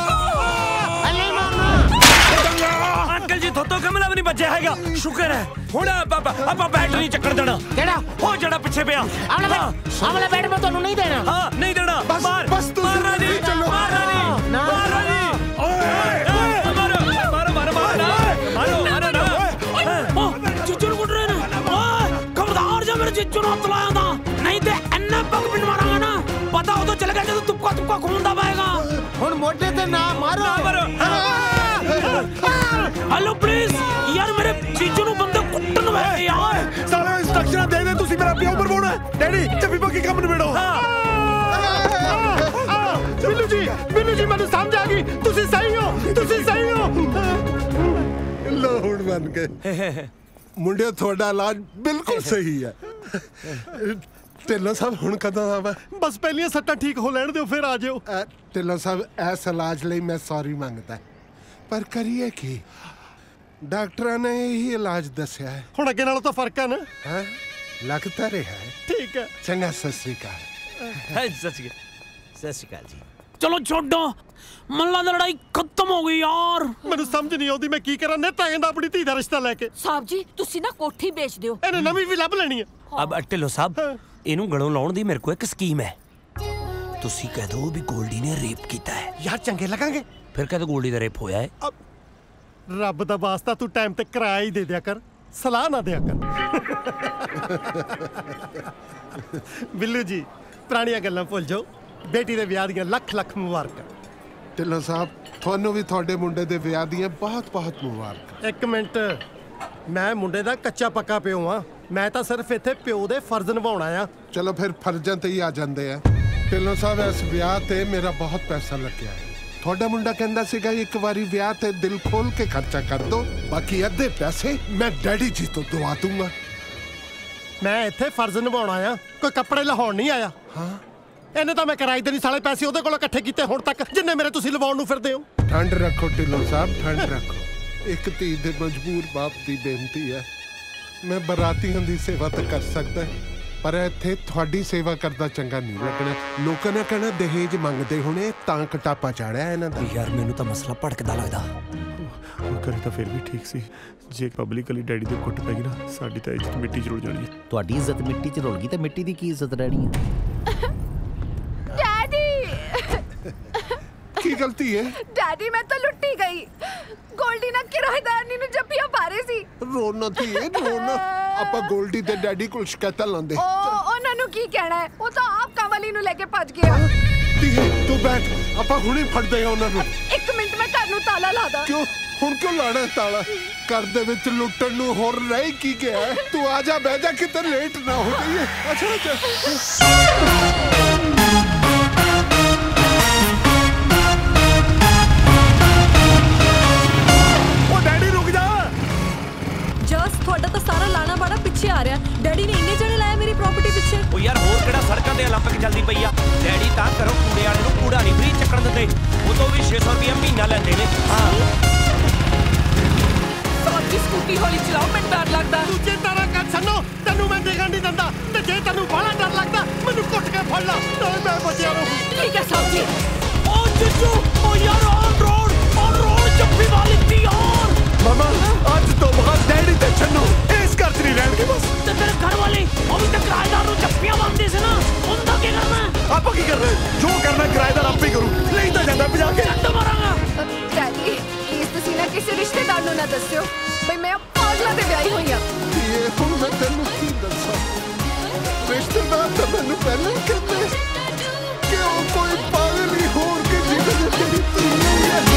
ਨਹੀਂ ਮਾਰਨਾ
ਅੰਕਲ ਜੀ ਥੋਤੋਂ ਗਮਲਾ ਵੀ ਨਹੀਂ ਬਚਿਆ ਹੈਗਾ। ਸ਼ੁਕਰ ਹੈ ਹੁਣ ਆਪਾਂ ਆਪਾਂ ਬੈਟ ਨਹੀਂ ਚੱਕਣ ਦੇਣਾ।
ਕਿਹੜਾ?
ਉਹ ਜਿਹੜਾ ਪਿੱਛੇ ਪਿਆ।
ਆਵਲਾ ਆਵਲਾ ਬੈਟ ਮੈਂ ਤੁਹਾਨੂੰ ਨਹੀਂ ਦੇਣਾ।
ਹਾਂ ਨਹੀਂ ਦੇਣਾ।
ਬਸ
ਮਾਰ
ਬਸ ਤੂੰ
ਮਾਰਨਾ ਨਹੀਂ, ਮਾਰਨਾ ਨਹੀਂ, ਮਾਰਨਾ ਨਹੀਂ। ਓਏ ਮਾਰੋ ਮਾਰੋ ਮਾਰੋ ਮਾਰੋ ਮਾਰੋ ਨਾ। ਓਏ ਚੀਚੂ ਨੂੰ ਕੁੱਟ ਰਹੇ ਨੇ। ਓਏ ਖਬਰਦਾਰ ਜੇ ਮੇਰੇ ਚੀਚੂ ਨੂੰ ਹੱਥ ਲਾਇਆ ਤਾਂ ਨਹੀਂ ਤੇ ਇੰਨਾ ਪੱਗ ਪਿੰਡ ਮਾਰਾਂਗਾ ਨਾ, ਪਤਾ ਉਦੋਂ ਚੱਲ ਗਿਆ ਜਦੋਂ ਤੁਪਕਾ ਤੁਪਕਾ ਖੂਨ ਦਾ ਪਾਏਗਾ।
ਹੁਣ ਮੋਢੇ ਤੇ ਨਾ ਮਾਰੋ।
ਹਲੋ ਪਲੀਜ਼ ਯਾਰ ਮੇਰੇ ਚੀਚੂ ਨੂੰ ਬੰਦੇ ਕੁੱਟਣ ਵੇ ਯਾਰ।
ਸਾਲੇ ਇੰਸਟਰਕਸ਼ਨਾਂ ਦੇ ਦੇ, ਤੁਸੀਂ ਮੇਰਾ ਪਿਓ ਮਰਵਾਉਣਾ। ਡੈਡੀ ਚੱਪੀ ਪੱਕੀ ਕੰਮ ਨਿਬੇੜੋ।
ਬਿੱਲੂ ਜੀ ਬਿੱਲੂ ਜੀ ਮੈਨੂੰ ਸਮਝ ਆ ਗਈ, ਤੁਸੀਂ ਸਹੀ ਹੋ, ਤੁਸੀਂ ਸਹੀ ਹੋ।
ਲੋ ਹੁਣ ਬਣ ਗਏ ਮੁੰਡੇ, ਤੁਹਾਡਾ ਇਲਾਜ ਬਿਲਕੁਲ ਸਹੀ ਹੈ। ਢਿੱਲੋਂ ਸਾਹਿਬ ਹੁਣ ਕਦੋਂ ਆਵਾ?
ਬਸ ਪਹਿਲੀਆਂ ਸੱਟਾਂ ਠੀਕ ਹੋ ਲੈਣ ਦਿਓ ਫਿਰ ਆ ਜਿਓ।
ਢਿੱਲੋਂ ਸਾਹਿਬ ਇਸ ਇਲਾਜ ਲਈ ਮੈਂ ਸੌਰੀ ਮੰਗਦਾ, ਪਰ ਕਰੀਏ ਕੀ? ਡਾਕਟਰਾਂ ਨੇ ਇਹੀ ਇਲਾਜ ਦੱਸਿਆ ਹੈ।
ਹੁਣ ਅੱਗੇ ਨਾਲੋਂ ਤਾਂ ਫਰਕ ਆ ਨਾ?
ਹਾਂ ਲੱਗਦਾ ਰਿਹਾ ਹੈ।
ਠੀਕ ਹੈ
ਚੰਗਾ, ਸਤਿ ਸ੍ਰੀ ਅਕਾਲ।
ਸਤਿ ਸ਼੍ਰੀ ਅਕਾਲ। ਸਤਿ ਸ਼੍ਰੀ ਅਕਾਲ ਜੀ।
ਚਲੋ ਛੱਡੋ, ਮੱਲਾ ਦੀ ਲੜਾਈ ਖਤਮ ਹੋ ਗਈ ਯਾਰ।
ਮੈਨੂੰ ਸਮਝ ਨਹੀਂ ਆਉਂਦੀ ਮੈਂ ਕੀ ਕਰਾਂ। ਨੇਤਾ ਕਹਿੰਦਾ ਆਪਣੀ ਧੀ ਦਾ ਰਿਸ਼ਤਾ ਲੈ ਕੇ।
ਸਾਹਿਬ ਜੀ ਤੁਸੀਂ ਨਾ ਕੋਠੀ ਵੇਚ ਦਿਓ।
ਇਹਨੇ ਨਵੀਂ ਵੀ ਲੱਭ ਲੈਣੀ ਹੈ।
ਅਬ ਢਿੱਲੋਂ ਸਾਹਿਬ ਇਹਨੂੰ ਗਲੋਂ ਲਾਉਣ ਦੀ ਮੇਰੇ ਕੋਲ ਇੱਕ ਸਕੀਮ ਹੈ। ਤੁਸੀਂ ਕਹਿ ਦੋ ਵੀ ਗੋਲਡੀ ਨੇ ਰੇਪ ਕੀਤਾ ਹੈ।
ਯਾਰ ਚੰਗੇ ਲੱਗਾਂਗੇ।
ਫਿਰ ਕਹਿ ਦੋ ਗੋਲਡੀ ਦਾ ਰੇਪ ਹੋਇਆ ਹੈ।
ਰੱਬ ਦਾ ਵਾਸਤਾ ਤੂੰ ਟਾਈਮ ਤੇ ਕਿਰਾਇਆ ਹੀ ਦੇ ਦਿਆ ਕਰ, ਸਲਾਹ ਨਾ ਦਿਆ ਕਰ। ਬਿੱਲੂ ਜੀ ਪੁਰਾਣੀਆਂ ਗੱਲਾਂ ਭੁੱਲ ਜਾਓ। ਬੇਟੀ ਦੇ ਵਿਆਹ ਦੀਆਂ ਲੱਖ ਲੱਖ ਮੁਬਾਰਕਾਂ।
ਢਿੱਲੋਂ ਸਾਹਿਬ ਤੁਹਾਨੂੰ ਵੀ ਤੁਹਾਡੇ ਮੁੰਡੇ ਦੇ ਵਿਆਹ ਦੀਆਂ ਬਹੁਤ ਬਹੁਤ ਮੁਬਾਰਕਾਂ।
ਇੱਕ ਮਿੰਟ, ਮੈਂ ਮੁੰਡੇ ਦਾ ਕੱਚਾ ਪੱਕਾ ਪਿਓ ਆ। ਮੈਂ ਤਾਂ ਸਿਰਫ ਇੱਥੇ ਪਿਓ ਦੇ ਫਰਜ਼ ਨਿਭਾਉਣਾ ਆ।
ਚਲੋ ਫਿਰ ਫਰਜ਼ਾਂ ਤੇ ਹੀ ਆ ਜਾਂਦੇ ਆ। ਢਿੱਲੋਂ ਸਾਹਿਬ ਇਸ ਵਿਆਹ ਤੇ ਮੇਰਾ ਬਹੁਤ ਪੈਸਾ ਲੱਗਿਆ ਹੈ। ਤੁਹਾਡਾ ਮੁੰਡਾ ਕਹਿੰਦਾ ਸੀਗਾ ਇੱਕ ਵਾਰੀ ਵਿਆਹ ਤੇ ਦਿਲ ਖੋਲ ਕੇ ਖਰਚਾ ਕਰ ਦੋ, ਬਾਕੀ ਅੱਧੇ ਪੈਸੇ ਮੈਂ ਡੈਡੀ ਜੀ ਤੋਂ ਦਵਾ ਦੂੰਗਾ।
ਮੈਂ ਇੱਥੇ ਫਰਜ਼ ਨਿਭਾਉਣਾ ਆ, ਕੋਈ ਕੱਪੜੇ ਲਾਹੌਣ ਨਹੀਂ ਆਇਆ।
ਹਾਂ
ਇਹਨੇ ਤਾਂ ਮੈਂ ਕਿਰਾਏ ਦੇ ਨਹੀਂ ਸਾਲੇ ਪੈਸੇ ਉਹਦੇ ਕੋਲੋਂ ਇਕੱਠੇ ਕੀਤੇ ਹੁਣ ਤੱਕ, ਜਿੰਨੇ ਮੇਰੇ ਤੁਸੀਂ ਲਵਾਉਣ ਨੂੰ ਫਿਰਦੇ ਹੋ।
ਠੰਡ ਰੱਖੋ ਢਿੱਲੋਂ ਸਾਹਿਬ, ਠੰਡ ਰੱਖੋ। ਇੱਕ ਧੀ ਦੇ ਮਜਬੂਰ ਬਾਪ ਦੀ ਬੇਨਤੀ ਹੈ, ਮੈਂ ਬਰਾਤੀਆਂ ਦੀ ਸੇਵਾ ਤਾਂ ਕਰ ਸਕਦਾ, ਪਰ ਇੱਥੇ ਤੁਹਾਡੀ ਸੇਵਾ ਕਰਦਾ ਚੰਗਾ ਨਹੀਂ ਲੱਗਣਾ। ਲੋਕਾਂ ਨੇ ਕਹਿਣਾ ਦਹੇਜ ਮੰਗਦੇ ਹੋਣੇ ਤਾਂ ਕਟਾਪਾ ਚਾੜਿਆ ਇਹਨਾਂ ਦਾ।
ਯਾਰ ਮੈਨੂੰ ਤਾਂ ਮਸਲਾ ਭੜਕਦਾ ਲੱਗਦਾ।
ਉਹ ਕਰੇ ਤਾਂ ਫਿਰ ਵੀ ਠੀਕ ਸੀ, ਜੇ ਪਬਲਿਕਲੀ ਡੈਡੀ ਦੇ ਕੁੱਟ ਪੈ ਗਈ ਨਾ, ਸਾਡੀ ਤਾਂ ਇੱਜ਼ਤ ਮਿੱਟੀ 'ਚ ਰੁਲ ਜਾਣੀ ਹੈ।
ਤੁਹਾਡੀ ਇੱਜ਼ਤ ਮਿੱਟੀ 'ਚ ਰੁਲ ਗਈ ਤੇ ਮਿੱਟੀ ਦੀ ਕੀ ਇੱਜ਼ਤ ਰਹਿਣੀ ਹੈ?
ਡੈਡੀ
ਕੀ ਗਲਤੀ ਹੈ?
ਡੈਡੀ ਮੈਂ ਤਾਂ ਲੁੱਟੀ ਗਈ। ਗੋਲਡੀ ਨਾਲ ਕਿਰਾਏਦਾਰਨੀ ਨੂੰ ਜੱਫੀਆਂ ਪਾ ਰਹੀ ਸੀ।
ਰੋਣਾ ਧੀਏ ਰੋਣਾ। ਆਪਾਂ ਗੋਲਡੀ ਤੇ ਡੈਡੀ ਕੋਲ ਸ਼ਿਕਾਇਤਾਂ ਲਾਉਂਦੇ।
ਉਹ ਉਹਨਾਂ ਨੂੰ ਕੀ ਕਹਿਣਾ ਹੈ, ਉਹ ਤਾਂ ਆਪ ਕਾਮਲੀ ਨੂੰ ਲੈ ਕੇ ਭੱਜ ਗਿਆ।
ਧੀਏ ਤੂੰ ਬੈਠ, ਆਪਾਂ ਹੁਣੇ ਫੜਦੇ ਆ ਉਹਨਾਂ ਨੂੰ।
ਇੱਕ ਮਿੰਟ ਮੈਂ ਘਰ ਨੂੰ ਤਾਲਾ ਲਾ ਦਾਂ।
ਕਿਉਂ ਹੁਣ ਕਿਉਂ ਲਾਣਾ ਤਾਲਾ? ਘਰ ਦੇ ਵਿੱਚ ਲੁੱਟਣ ਨੂੰ ਹੋਰ ਰਹਿ ਕੀ ਗਿਆ? ਤੂੰ ਆ ਜਾ, ਬਹਿ ਜਾ, ਕਿਤੇ ਲੇਟ ਨਾ ਹੋ ਜਾਈਏ। ਅੱਛਾ ਅੱਛਾ
ਤੁਹਾਡਾ ਤਾਂ ਸਾਰਾ ਲਾਣਾ ਬਾੜਾ ਪਿੱਛੇ ਆ ਰਿਹਾ। ਡੈਡੀ ਨੇ ਇੰਨੇ ਜਣੇ ਲਾਇਆ ਮੇਰੀ ਪ੍ਰਾਪਰਟੀ ਪਿੱਛੇ।
ਉਹ ਯਾਰ ਹੋਰ ਕਿਹੜਾ ਸੜਕਾਂ ਤੇ 올림픽 ਚੱਲਦੀ ਪਈ ਆ। ਡੈਡੀ ਤਾਂ ਕਰੋ ਕੂੜੇ ਵਾਲੇ ਨੂੰ ਕੂੜਾ ਨਹੀਂ ਫ੍ਰੀ ਚੱਕਣ ਦਿੰਦੇ, ਉਹ ਤੋਂ ਵੀ ਛੇ ਸੌ ਰੁਪਏ ਮਹੀਨਾ ਲੈਂਦੇ ਨੇ। ਹਾਂ
ਸਾਡੀ ਸਕੂਟੀ ਹੌਲੀ ਚਲਾਓ, ਮੈਨੂੰ ਡਰ ਲੱਗਦਾ।
ਤੂੰ ਚਿੰਤਾ ਨਾ ਕਰ ਸੰਨੋ, ਤੈਨੂੰ ਮੈਂ ਦੇਖਣ ਨਹੀਂ ਦਿੰਦਾ, ਤੇ ਜੇ ਤੈਨੂੰ ਬਾਹਲਾ ਡਰ ਲੱਗਦਾ ਮੈਨੂੰ ਕੁੱਟ ਕੇ ਫੜ ਲਾ, ਨਾਲੇ ਮੈਂ ਬਚਿਆ ਰਹੂੰ।
ਠੀਕ ਹੈ ਸਾਹਿਬ ਜੀ।
ਉਹ ਜੱਜੂ ਉਹ ਯਾਰ ਔਨ ਰੋਡ ਔਨ ਰੋਡ ਜੱਫੀ ਵਾਲੀ ਤੀ ਯਾਰ।
ਮਾਮਾ ਅੱਜ ਤੋਂ ਬਾਅਦ ਡੈਡੀ ਤੇ ਛੰਨੂ ਇਸ ਘਰ 'ਚ ਨਹੀਂ ਰਹਿਣਗੇ ਬਸ।
ਤੇ ਤੇਰੇ ਘਰ ਵਾਲੇ ਉਹ ਵੀ ਤਾਂ ਕਿਰਾਏਦਾਰ ਨੂੰ ਜੱਫੀਆਂ ਮੰਗਦੇ ਸੀ ਨਾ, ਉਹਦਾ ਕੀ ਕਰਨਾ?
ਆਪਾਂ ਕੀ ਕਰਨਾ? ਜੋ ਕਰਨਾ ਕਿਰਾਏਦਾਰ ਆਪੇ ਕਰੂ, ਨਹੀਂ ਤਾਂ ਜਾਂਦਾ ਭਜਾ ਕੇ
ਛੱਡ ਮਾਰਾਂਗਾ।
ਡੈਡੀ ਪਲੀਜ਼ ਤੁਸੀਂ ਨਾ ਕਿਸੇ ਰਿਸ਼ਤੇਦਾਰ ਨੂੰ ਨਾ ਦੱਸਿਓ ਬਈ ਮੈਂ ਪਾਗਲਾਂ ਦੇ ਵਿਆਹੀ ਹੋਈ ਆ।
ਇਹ ਹੁਣ ਮੈਂ ਤੈਨੂੰ ਕੀ ਦੱਸਾਂ? ਰਿਸ਼ਤੇਦਾਰ ਤਾਂ ਮੈਨੂੰ ਪਹਿਲਾਂ ਹੀ ਕਹਿੰਦੇ ਕਿ ਉਹ ਕੋਈ ਪਾਗਲ ਹੀ ਹੋਰ ਕੇ ਜੀਵਨ ਤੇਰੀ ਧੀ ਨਹੀਂ ਹੈ।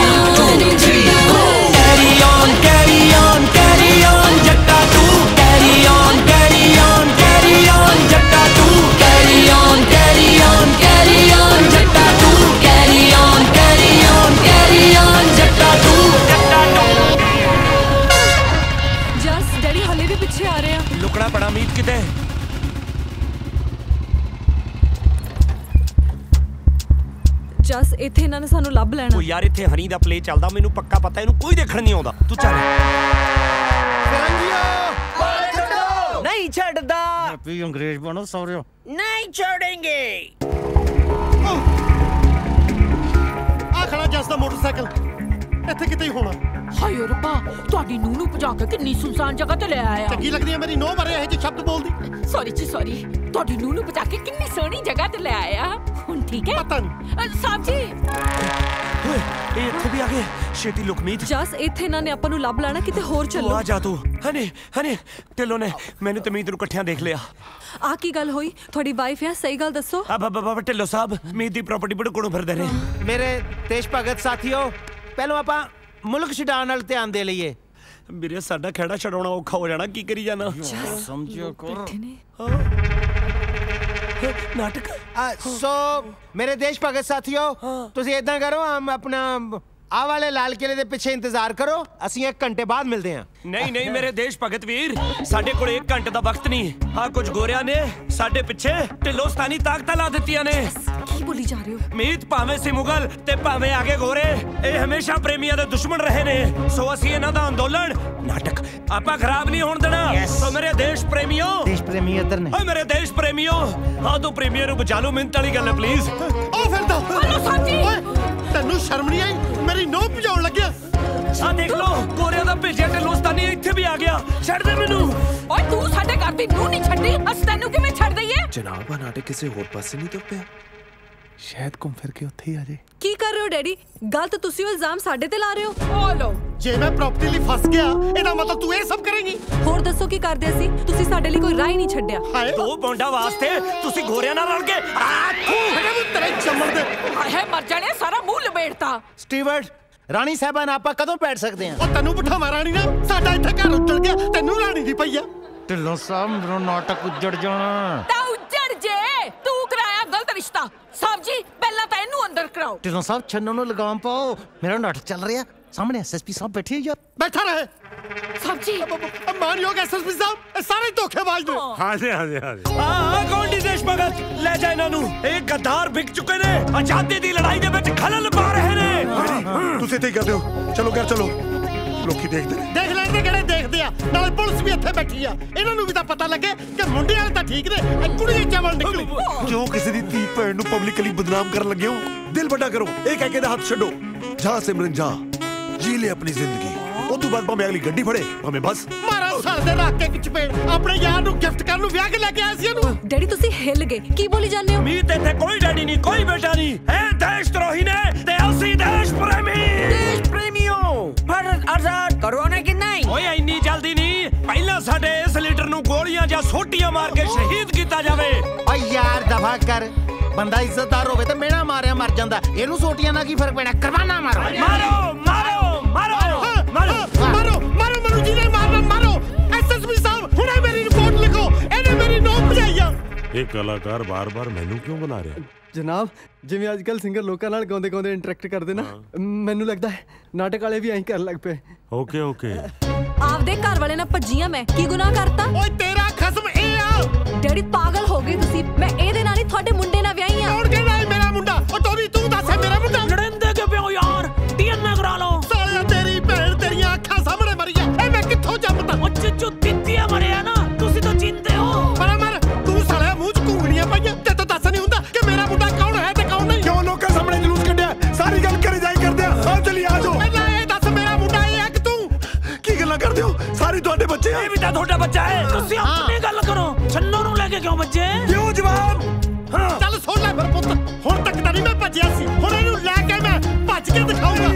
Carry on, carry on, carry on, ਜੱਟਾ ਤੂੰ। Carry on, carry on, carry on, ਜੱਟਾ ਤੂੰ। Carry on, carry on, carry on, ਜੱਟਾ ਤੂੰ। Carry on, carry on, carry on, ਜੱਟਾ ਤੂੰ। ਜੱਟਾ ਤੂੰ।
ਜਸ ਡੈਡੀ ਹਲੇ ਵੀ ਪਿੱਛੇ ਆ ਰਹੇ ਆ।
ਲੁਕਣਾ ਪੜਾ ਮੀਤ ਕਿਤੇ।
ਜਸ ਇੱਥੇ ਇਹਨਾਂ ਨੇ ਸਾਨੂੰ ਲੱਭ ਲੈਣਾ।
ਉਹ ਯਾਰ ਇੱਥੇ ਹਰੀ ਦਾ ਪਲੇ ਚੱਲਦਾ, ਮੈਨੂੰ ਪੱਕਾ ਪਤਾ ਇਹਨੂੰ ਕੋਈ ਦੇਖਣ ਨਹੀਂ ਆਉਂਦਾ। ਤੂੰ ਚੱਲ।
ਨਹੀਂ ਛੱਡਦਾ।
ਵੀ ਅੰਗਰੇਜ਼ ਬਣੋ ਸੌਰਿਓ।
ਨਹੀਂ ਛੋੜेंगे।
ਆ ਖੜਾ ਜਸ ਦਾ ਮੋਟਰਸਾਈਕਲ, ਇੱਥੇ ਕਿਤੇ ਹੀ ਹੋਣਾ।
ਹਾਏ ਰੱਬਾ, ਤੁਹਾਡੀ ਨੂੰਹ ਨੂੰ ਭਜਾ ਕੇ ਕਿੰਨੀ ਸੁਨਸਾਨ ਜਗ੍ਹਾ ਤੇ ਲੈ ਆਇਆ।
ਚੰਗੀ ਲੱਗਦੀ ਹੈ ਮੇਰੀ ਨੂੰਹ ਬਾਰੇ ਇਹੋ ਜਿਹੇ ਸ਼ਬਦ ਬੋਲਦੀ।
ਸੌਰੀ ਜੀ ਸੌਰੀ, ਤੁਹਾਡੀ ਨੂੰਹ ਨੂੰ ਭਜਾ ਕੇ ਕਿੰਨੀ ਸੋਹਣੀ ਜਗ੍ਹਾ ਤੇ ਲੈ ਆਇਆ। ਹੁਣ ਠੀਕ ਹੈ?
ਪਤਾ ਨਹੀਂ।
ਸਾਹਿਬ ਜੀ
ਓਏ ਇਹ ਇੱਥੇ ਵੀ ਆ ਗਏ। ਛੇਤੀ ਲੁਕਮੀਤ।
ਜਸ ਇੱਥੇ ਇਹਨਾਂ ਨੇ ਆਪਾਂ ਨੂੰ ਲੱਭ ਲੈਣਾ, ਕਿਤੇ ਹੋਰ ਚੱਲੋ।
ਆ ਜਾ ਤੂੰ। ਹਨੇ ਹਨੇ ਢਿੱਲੋਂ ਨੇ ਮੈਨੂੰ ਤੇ ਮੀਤ ਨੂੰ ਇਕੱਠਿਆਂ ਦੇਖ ਲਿਆ।
ਆ ਕੀ ਗੱਲ ਹੋਈ? ਤੁਹਾਡੀ ਵਾਈਫ ਆ? ਸਹੀ ਗੱਲ ਦੱਸੋ।
ਆ ਬਾਬਾ ਢਿੱਲੋਂ ਸਾਹਿਬ ਮੀਤ ਦੀ ਪ੍ਰਾਪਰਟੀ ਬੜੇ ਕੋਲੋਂ ਫਿਰਦੇ ਨੇ।
ਮੇਰੇ ਦੇਸ਼ ਭਗਤ ਸਾਥੀਓ, ਪਹਿਲਾਂ ਆਪਾਂ ਮੁਲਕ ਛਡਾਉਣ ਵੱਲ ਧਿਆਨ ਦੇ ਲਈਏ।
ਵੀਰੇ ਸਾਡਾ ਖਹਿੜਾ ਛਡਾਉਣਾ ਔਖਾ ਹੋ ਜਾਣਾ, ਕੀ ਕਰੀ ਜਾਣਾ?
ਸਮਝਿਓ ਕਰ।
ਨਾਟਕ।
ਸੋ ਮੇਰੇ ਦੇਸ਼ ਭਗਤ ਸਾਥੀਓ, ਤੁਸੀਂ ਇਦਾਂ ਕਰੋ, ਹਮ ਆਪਣਾ ਆ ਵਾਲੇ ਲਾਲ ਕਿਲੇ ਦੇ ਪਿੱਛੇ ਇੰਤਜ਼ਾਰ ਕਰੋ, ਅਸੀਂ ਇੱਕ ਘੰਟੇ ਬਾਅਦ ਮਿਲਦੇ ਹਾਂ।
ਨਹੀਂ ਨਹੀਂ ਮੇਰੇ ਦੇਸ਼ ਭਗਤ ਵੀਰ, ਸਾਡੇ ਕੋਲ ਇੱਕ ਘੰਟੇ ਦਾ ਵਕਤ ਨਹੀਂ। ਆ ਕੁਝ ਗੋਰਿਆਂ ਨੇ ਸਾਡੇ ਪਿੱਛੇ ਢਿੱਲੋਸਤਾਨੀ ਤਾਕਤਾਂ ਲਾ ਦਿੱਤੀਆਂ ਨੇ।
ਕੀ ਬੋਲੀ ਜਾ ਰਹੇ ਹੋ?
ਮੀਤ ਭਾਵੇਂ ਸੀ ਮੁਗਲ ਤੇ ਭਾਵੇਂ ਆਗੇ ਗੋਰੇ, ਇਹ ਹਮੇਸ਼ਾ ਪ੍ਰੇਮੀਆਂ ਦੇ ਦੁਸ਼ਮਣ ਰਹੇ ਨੇ। ਸੋ ਅਸੀਂ ਇਹਨਾਂ ਦਾ ਅੰਦੋਲਨ ਨਾਟਕ ਆਪਾਂ ਖਰਾਬ ਨਹੀਂ ਹੋਣ ਦੇਣਾ। ਸੋ ਮੇਰੇ ਦੇਸ਼ ਪ੍ਰੇਮੀਓ,
ਦੇਸ਼ ਪ੍ਰੇਮੀ ਇੱਧਰ ਨੇ।
ਓਏ ਮੇਰੇ ਦੇਸ਼ ਪ੍ਰੇਮੀਓ, ਹਾਂ ਤੂੰ ਪ੍ਰੇਮੀਆਂ ਨੂੰ ਬਚਾ ਲਓ, ਮਿੰਟ ਵਾਲੀ ਗੱਲ ਹੈ ਪਲੀਜ਼।
ਉਹ ਫਿਰਦਾ ਤੈਨੂੰ ਸ਼ਰਮ ਨਹੀਂ ਆਈ? ਮੇਰੀ ਨੋਹ ਭਜਾਉਣ ਲੱਗਿਆ।
ਆ ਦੇਖ ਲੋ, ਗੋਰਿਆਂ ਦਾ ਭੇਜਿਆ ਢਿੱਲੋਸਤਾਨੀ ਇੱਥੇ ਵੀ ਆ ਗਿਆ। ਛੱਡ ਦੇ ਮੈਨੂੰ।
ਓਏ ਤੂੰ ਸਾਡੇ ਘਰ ਦੀ ਨੂੰਹ ਨਹੀਂ ਛੱਡੀ, ਅਸੀਂ ਤੈਨੂੰ ਕਿਵੇਂ ਛੱਡ ਦਈਏ?
ਜਨਾਬ ਆ ਨਾਟਕ ਕਿਸੇ ਹੋਰ ਪਾਸੇ ਨਹੀਂ ਤੁੱਪਿਆ, ਸ਼ਾਇਦ ਘੁੰਮ ਫਿਰ ਕੇ ਉੱਥੇ ਹੀ ਆ ਜੇ।
ਕੀ ਕਰ ਰਹੇ ਹੋ ਡੈਡੀ? ਗਲਤ ਤੁਸੀਂ ਉਹ ਇਲਜ਼ਾਮ ਸਾਡੇ ਤੇ ਲਾ ਰਹੇ ਹੋ। ਓ ਲੋ,
ਜੇ ਮੈਂ ਪ੍ਰਾਪਰਟੀ ਲਈ ਫਸ ਗਿਆ, ਇਹਦਾ ਮਤਲਬ ਤੂੰ ਇਹ ਸਭ ਕਰੇਂਗੀ?
ਹੋਰ ਦੱਸੋ ਕੀ ਕਰਦੇ ਸੀ ਤੁਸੀਂ? ਸਾਡੇ ਲਈ ਕੋਈ ਰਾਹ ਹੀ ਨਹੀਂ ਛੱਡਿਆ।
ਦੋ ਪੌਂਡਾਂ ਵਾਸਤੇ ਤੁਸੀਂ ਗੋਰਿਆਂ ਨਾਲ ਰਲ ਕੇ
ਤੇਰੇ ਚੰਮੜ ਦੇ।
ਹਾਏ ਮਰ ਜਾਣੇ, ਸਾਰਾ ਮੂੰਹ ਲਪੇਟਤਾ।
ਸਟੀਵਰਟ, ਰਾਣੀ ਸਾਹਿਬਾਨ ਆਪਾਂ ਕਦੋਂ ਬੈਠ ਸਕਦੇ ਹਾਂ?
ਉਹ ਤੈਨੂੰ ਬਿਠਾਵਾਂ ਰਾਣੀ ਨਾ, ਸਾਡਾ ਇੱਥੇ ਘਰ ਉੱਜੜ ਗਿਆ, ਤੈਨੂੰ ਰਾਣੀ ਦੀ ਪਈ ਆ।
ਢਿੱਲੋਂ ਸਾਹਿਬ ਮੇਰਾ ਨਾਟਕ ਉੱਜੜ ਜਾਣਾ।
ਤਾਂ ਉੱਜੜ ਜੇ, ਤੂੰ ਕਰਾਇਆ ਗਲਤ ਰਿਸ਼ਤਾ। ਸਾਹਿਬ ਜੀ ਪਹਿਲਾਂ ਤਾਂ ਇਹਨੂੰ ਅੰਦਰ ਕਰਾਓ।
ਢਿੱਲੋਂ ਸਾਹਿਬ ਛੰਨੋਂ ਨੂੰ ਲਗਾਮ ਪਾਓ, ਮੇਰਾ ਨੱਠ ਚੱਲ ਰਿਹਾ। ਸਾਹਮਣੇ ਐਸਐਸਪੀ ਸਾਹਿਬ ਬੈਠੇ ਆ। ਬੈਠਾ ਰਹੇ
ਸਾਹਿਬ ਜੀ।
ਮਾਨਯੋਗ ਐਸਐਸਪੀ ਸਾਹਿਬ, ਇਹ ਸਾਰੇ ਧੋਖੇਬਾਜ਼ ਨੇ।
ਹਾਂਜੀ ਹਾਂਜੀ ਹਾਂਜੀ।
ਆ ਗੋਲਡੀ ਦੇਸ਼ ਭਗਤ ਲੈ ਜਾ ਇਹਨਾਂ ਨੂੰ। ਇਹ ਗੱਦਾਰ ਵਿਕ ਚੁੱਕੇ ਨੇ, ਆਜ਼ਾਦੀ ਦੀ ਲੜਾਈ ਦੇ ਵਿੱਚ ਖਲਲ ਪਾ ਰਹੇ ਨੇ।
ਤੁਸੀਂ ਇੱਥੇ ਕਰਦੇ ਹੋ, ਚਲੋ ਘਰ ਚਲੋ, ਲੋਕੀ ਦੇਖਦੇ ਨੇ।
ਦੇਖ ਲੈਂਦੇ ਕਿਹੜੇ ਦੇਖਦੇ ਆ, ਨਾਲੇ ਪੁਲਿਸ ਵੀ ਇੱਥੇ ਬੈਠੀ ਆ। ਇਹਨਾਂ ਨੂੰ ਵੀ ਤਾਂ ਪਤਾ ਲੱਗੇ ਕਿ ਮੁੰਡੇ ਵਾਲੇ ਤਾਂ ਠੀਕ ਨੇ, ਇਹ ਕੁੜੀ ਚਾਵਲ ਨਿਕਲੀ।
ਕਿਉਂ ਕਿਸੇ ਦੀ ਧੀ ਭੈਣ ਨੂੰ ਪਬਲਿਕਲੀ ਬਦਨਾਮ ਕਰਨ ਲੱਗੇ ਹੋ? ਦਿਲ ਵੱਡਾ ਕਰੋ, ਇਹ ਕਹਿ ਕੇ ਦਾ ਹੱਥ ਛੱਡੋ। ਜਾ ਸਿਮਰਨ ਜਾ, ਜੀ ਲੈ ਆਪਣੀ ਜ਼ਿੰਦਗੀ। ਉਹ ਤੋਂ ਬਾਅਦ ਭਾਵੇਂ ਅਗਲੀ ਗੱਡੀ ਫੜੇ, ਭਾਵੇਂ ਬਸ।
ਮਾਰਾ ਸਰ ਦੇ ਰੱਖ ਕੇ ਚਪੇੜ। ਆਪਣੇ ਯਾਰ ਨੂੰ ਗਿਫਟ ਕਰਨ ਨੂੰ ਵਿਆਹ ਕੇ ਲੈ ਕੇ ਆਇਆ ਸੀ ਇਹਨੂੰ।
ਡੈਡੀ ਤੁਸੀਂ ਹਿੱਲ ਗਏ, ਕੀ ਬੋਲੀ ਜਾਂਦੇ ਹੋ?
ਮੀਤ ਇੱਥੇ ਕੋਈ ਡੈਡੀ ਨਹੀਂ, ਕੋਈ ਬੇਟਾ ਨਹੀਂ। ਇਹ ਦੇਸ਼ ਧਰੋਹੀ ਨੇ ਤੇ ਅਸੀਂ ਦੇਸ਼ ਪ੍ਰੇਮੀ।
ਦੇਸ਼ ਪ੍ਰੇਮੀਓ ਭਾਰਤ ਆਜ਼ਾਦ ਕਰਵਾਉਣਾ ਕਿ ਨਹੀਂ?
ਓਏ ਇੰਨੀ ਜਲਦੀ ਨਹੀਂ, ਪਹਿਲਾਂ ਸਾਡੇ ਇਸ ਲੀਡਰ ਨੂੰ ਗੋਲੀਆਂ ਜਾਂ ਸੋਟੀਆਂ ਮਾਰ ਕੇ ਸ਼ਹੀਦ ਕੀਤਾ ਜਾਵੇ।
ਓ ਯਾਰ ਦਫਾ ਕਰ, ਬੰਦਾ ਇੱਜ਼ਤਦਾਰ ਹੋਵੇ ਤੇ ਮੇਣਾ ਮਾਰਿਆ ਮਰ ਜਾਂਦਾ। ਇਹਨੂੰ ਸੋਟੀਆਂ ਨਾਲ ਕੀ ਫਰਕ ਪੈਣਾ? ਕਰਵਾਨਾ ਮਾਰੋ
ਮਾਰੋ ਮਾਰੋ ਮਾਰੋ
ਮਾਰੋ ਮਾਰੋ ਮਾਰੋ ਮਨੂ ਜੀ ਨੇ ਮਾਰਨਾ। ਮਾਰੋ ਐਸਐਸਪੀ ਸਾਹਿਬ, ਹੁਣੇ ਮੇਰੀ ਰਿਪੋਰਟ ਲਿਖੋ। ਇਹਨੇ ਮੇਰੀ ਨੋਟ ਭਜਾਈ ਆ।
ਇਹ ਕਲਾਕਾਰ ਬਾਰ-ਬਾਰ ਮੈਨੂੰ ਕਿਉਂ ਬੁਲਾ ਰਿਹਾ?
ਜਨਾਬ ਜਿਵੇਂ ਅੱਜ ਕੱਲ ਸਿੰਗਰ ਲੋਕਾਂ ਨਾਲ ਗਾਉਂਦੇ ਗਾਉਂਦੇ ਇੰਟਰੈਕਟ ਕਰਦੇ ਨਾ, ਮੈਨੂੰ ਲੱਗਦਾ ਹੈ ਨਾਟਕ ਵਾਲੇ ਵੀ ਐਂ ਕਰਨ ਲੱਗ ਪਏ।
Okay okay.
ਆਪਦੇ ਘਰ ਵਾਲੇ ਨਾਲ ਭੱਜੀਆਂ ਮੈਂ, ਕੀ ਗੁਨਾਹ ਕਰਤਾ?
ਓਏ ਤੇਰਾ ਖਸਮ ਇਹ ਆ।
ਡੈਡੀ ਪਾਗਲ ਹੋ ਗਏ ਤੁਸੀਂ। ਮੈਂ ਇਹਦੇ ਨਾਲ ਹੀ ਤੁਹਾਡੇ ਮੁੰਡੇ ਨਾਲ ਵਿਆਹੀ ਆ।
ਕੌਣ ਕਹਿੰਦਾ ਇਹ ਮੇਰਾ ਮੁੰਡਾ? ਓ ਟੋਨੀ ਤੂੰ ਦੱਸ ਮੇਰਾ ਮੁੰਡਾ।
ਲੜਿੰਦੇ ਕਿਉਂ ਪਿਓ ਯਾਰ? ਡੀਐਨਏ ਕਰਾ ਲਓ।
ਸਾਲਿਆ ਤੇਰੀ ਭੈਣ ਤੇਰੀਆਂ ਅੱਖਾਂ ਸਾਹਮਣੇ ਮਰੀ ਆ। ਇਹ ਮੈਂ ਕਿੱਥੋਂ ਜੰਮਦਾ?
ਉਹ ਚਿੱਚੂ ਦਿੱਤੀਆਂ ਮਰਿਆ ਨਾ, ਤੁਸੀਂ ਤਾਂ ਜਿੰਦੇ ਹੋ।
ਪਰ ਮਰ ਤੂੰ ਸਾਲਿਆ ਮੂੰਹ ਚ ਘੁੰਗਣੀਆਂ ਪਾਈਆਂ ਤੇ ਤਾਂ ਦੱਸ ਨਹੀਂ ਹੁੰਦਾ ਕਿ ਮੇਰਾ ਮੁੰਡਾ ਕੌਣ ਹੈ ਤੇ ਕੌਣ ਨਹੀਂ।
ਕਿਉਂ ਲੋਕਾਂ ਸਾਹਮਣੇ ਜਲੂਸ ਕੱਢਿਆ? ਸਾਰੀ ਗੱਲ ਕਰੀ ਜਾਈ ਕਰਦੇ ਆ। ਆ ਚਲੀ ਆ ਜਾਓ।
ਪਹਿਲਾਂ ਇਹ ਦੱਸ ਮੇਰਾ ਮੁੰਡਾ ਇਹ ਹੈ ਕਿ ਤੂੰ?
ਕੀ ਗੱਲਾਂ ਕਰਦੇ ਹੋ? ਸਾਰੀ ਤੁਹਾਡੇ ਬੱਚੇ ਆ।
ਇਹ ਵੀ ਤਾਂ ਤੁਹਾਡਾ ਬੱਚਾ ਹੈ।
ਤੁਸੀਂ ਆਪਣੀ ਗੱਲ ਕਰੋ, ਛੰਨੋ ਨੂੰ ਲੈ ਕੇ ਕਿਉਂ ਬੱਚੇ?
ਕਿਉਂ ਜਵਾਬ?
ਹਾਂ ਚੱਲ ਸੁਣ ਲੈ ਫਿਰ ਪੁੱਤ, ਹੁਣ ਤੱਕ ਤਾਂ ਨਹੀਂ ਮੈਂ ਭੱਜਿਆ ਸੀ, ਹੁਣ ਇਹਨੂੰ ਲੈ ਕੇ ਮੈਂ ਭੱਜ ਕੇ ਦਿਖਾਊਂਗਾ।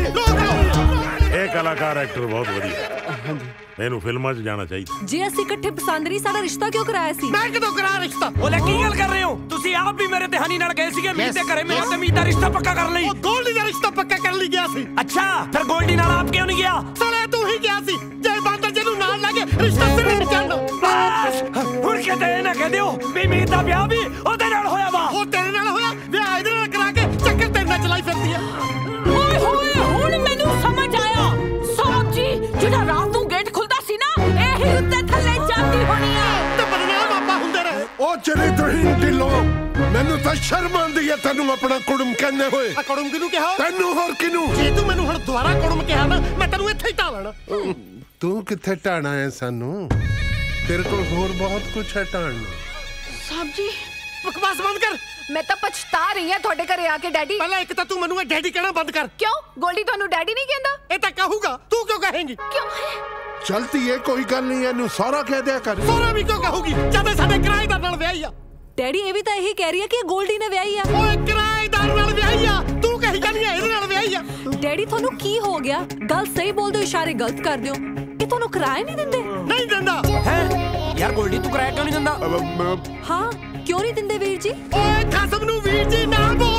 ਲੋਕ
ਇਹ ਕਲਾਕਾਰ ਐਕਟਰ ਬਹੁਤ ਵਧੀਆ, ਇਹਨੂੰ ਫਿਲਮਾਂ 'ਚ ਜਾਣਾ ਚਾਹੀਦਾ।
ਜੇ ਅਸੀਂ ਇਕੱਠੇ ਪਸੰਦ ਨਹੀਂ, ਸਾਡਾ ਰਿਸ਼ਤਾ ਕਿਉਂ ਕਰਾਇਆ ਸੀ?
ਮੈਂ ਕਦੋਂ ਕਰਾਇਆ ਰਿਸ਼ਤਾ?
ਉਹ ਲੈ ਕੀ ਗੱਲ ਕਰ ਰਹੇ ਹੋ ਤੁਸੀਂ? ਆਪ ਵੀ ਮੇਰੇ ਤੇ ਹਨੀ ਨਾਲ ਗਏ ਸੀਗੇ ਮੀਤ ਦੇ ਘਰੇ। ਮੈਂ ਤੇ ਮੀਤ ਦਾ ਰਿਸ਼ਤਾ ਪੱਕਾ ਕਰ ਲਈ।
ਉਹ ਗੋਲਡੀ ਦਾ ਰਿਸ਼ਤਾ ਪੱਕਾ ਕਰਨ ਲਈ ਗਿਆ ਸੀ।
ਅੱਛਾ, ਫਿਰ ਗੋਲਡੀ ਨਾਲ ਆਪ ਕਿਉਂ ਨਹੀਂ ਗਿਆ?
ਸਾਲੇ ਤੂੰ ਹੀ ਗਿਆ ਸੀ। ਜੇ ਬਾਂਦਰ ਜਿਹਨੂੰ ਨਾਲ ਲੈ ਕੇ ਰਿਸ਼ਤਾ ਸਿਰੇ ਨਹੀਂ ਚੜਨਾ।
ਬਸ ਹੁਣ ਕਿਤੇ ਇਹ ਨਾ ਕਹਿ ਦਿਓ ਵੀ ਮੀਤ ਦਾ ਵਿਆਹ ਵੀ ਉਹਦੇ ਨਾਲ ਹੋਇਆ ਵਾ।
ਉਹ ਤੇਰੇ ਨਾਲ ਹੋਇਆ? ਵਿਆਹ ਇਹਦੇ ਨਾਲ ਕਰਾ ਕੇ ਚੱਕਰ ਤੇਰੇ ਨਾਲ ਚਲਾਈ ਫਿਰਦੀ ਆ।
ਓਏ ਹੋਏ ਹੁਣ ਮੈਨੂੰ ਸਮਝ ਆਇਆ। ਸਾਹਿਬ ਜੀ ਜਿਹੜਾ ਰਾਤ ਨੂੰ ਗੇਟ ਖੁੱਲਦਾ ਸੀ ਨਾ, ਇਹੀ ਉੱਤੇ ਥੱਲੇ ਜਾਂਦੀ ਹੋਣੀ ਆ।
ਤੇ ਬਦਨਾਮ ਆਪਾਂ ਹੁੰਦੇ ਰਹੇ।
ਉਹ ਚਰਿੱਤਰਹੀਣ ਢਿੱਲੋਂ, ਮੈਨੂੰ ਤਾਂ ਸ਼ਰਮ ਆਉਂਦੀ ਹੈ ਤੈਨੂੰ ਆਪਣਾ ਕੁੜਮ ਕਹਿੰਦੇ ਹੋਏ।
ਆ ਕੁੜਮ ਕਿਹਨੂੰ ਕਿਹਾ?
ਤੈਨੂੰ ਹੋਰ ਕਿਹਨੂੰ?
ਜੇ ਤੂੰ ਮੈਨੂੰ ਹੁਣ ਦੁਬਾਰਾ ਕੁੜਮ ਕਿਹਾ ਨਾ, ਮੈਂ ਤੈਨੂੰ ਇੱਥੇ ਹੀ ਢਾਲਣਾ।
ਤੂੰ ਕਿੱਥੇ ਢਾਣਾ ਹੈ ਸਾਨੂੰ? ਤੇਰੇ ਕੋਲ ਹੋਰ ਬਹੁਤ ਕੁਝ ਹੈ ਢਾਣ ਨੂੰ।
ਸਾਹਿਬ ਜੀ
ਬਕਵਾਸ ਬੰਦ ਕਰ।
ਮੈਂ ਤਾਂ ਪਛਤਾ ਰਹੀ ਹਾਂ ਤੁਹਾਡੇ ਘਰੇ ਆ ਕੇ ਡੈਡੀ।
ਪਹਿਲਾਂ ਇੱਕ ਤਾਂ ਤੂੰ ਮੈਨੂੰ ਇਹ ਡੈਡੀ ਕਹਿਣਾ ਬੰਦ ਕਰ।
ਕਿਉਂ? ਗੋਲਡੀ ਤੁਹਾਨੂੰ ਡੈਡੀ ਨਹੀਂ ਕਹਿੰਦਾ?
ਇਹ ਤਾਂ ਕਹੂਗਾ, ਤੂੰ ਕਿਉਂ ਕਹੇਂਗੀ?
ਕਿਉਂ ਹੈ?
ਚਲਤੀ ਏ ਕੋਈ ਗੱਲ ਨਹੀਂ, ਇਹਨੂੰ ਸਾਰਾ ਕਹਿ ਦਿਆ ਕਰ।
ਸਾਰਾ ਵੀ ਕਿਉਂ ਕਹੂਗੀ ਜਦ ਇਹ ਸਾਡੇ ਕਿਰਾਏਦਾਰ ਨਾਲ ਵਿਆਹੀ ਆ?
ਡੈਡੀ ਇਹ ਵੀ ਤਾਂ ਇਹੀ ਕਹਿ ਰਹੀ ਹੈ ਕਿ ਗੋਲਡੀ ਨੇ ਵਿਆਹੀ ਆ।
ਓਏ ਕਿਰਾਏਦਾਰ ਨਾਲ ਵਿਆਹੀ ਆ, ਤੂੰ ਕਹੀ ਜਾਂਦੀ ਆ ਇਹਦੇ ਨਾਲ ਵਿਆਹੀ ਆ।
ਡੈਡੀ ਤੁਹਾਨੂੰ ਕੀ ਹੋ ਗਿਆ? ਗੱਲ ਸਹੀ ਬੋਲਦੇ ਹੋ, ਇਸ਼ਾਰੇ ਗਲਤ ਕਰਦੇ ਹੋ। ਇਹ ਤੁਹਾਨੂੰ ਕਿਰਾਇਆ ਨਹੀਂ ਦਿੰਦੇ?
ਨਹੀਂ ਦਿੰਦਾ।
ਹੈ ਯਾਰ ਗੋਲਡੀ ਤੂੰ ਕਿਰਾਇਆ ਕਿਉਂ ਨਹੀਂ ਦਿੰਦਾ?
ਹਾਂ ਕਿਉਂ ਨਹੀਂ ਦਿੰਦੇ ਵੀਰ ਜੀ?
ਓਏ ਖਸਮ ਨੂੰ ਵੀਰ ਜੀ ਨਾ ਬੋਲ।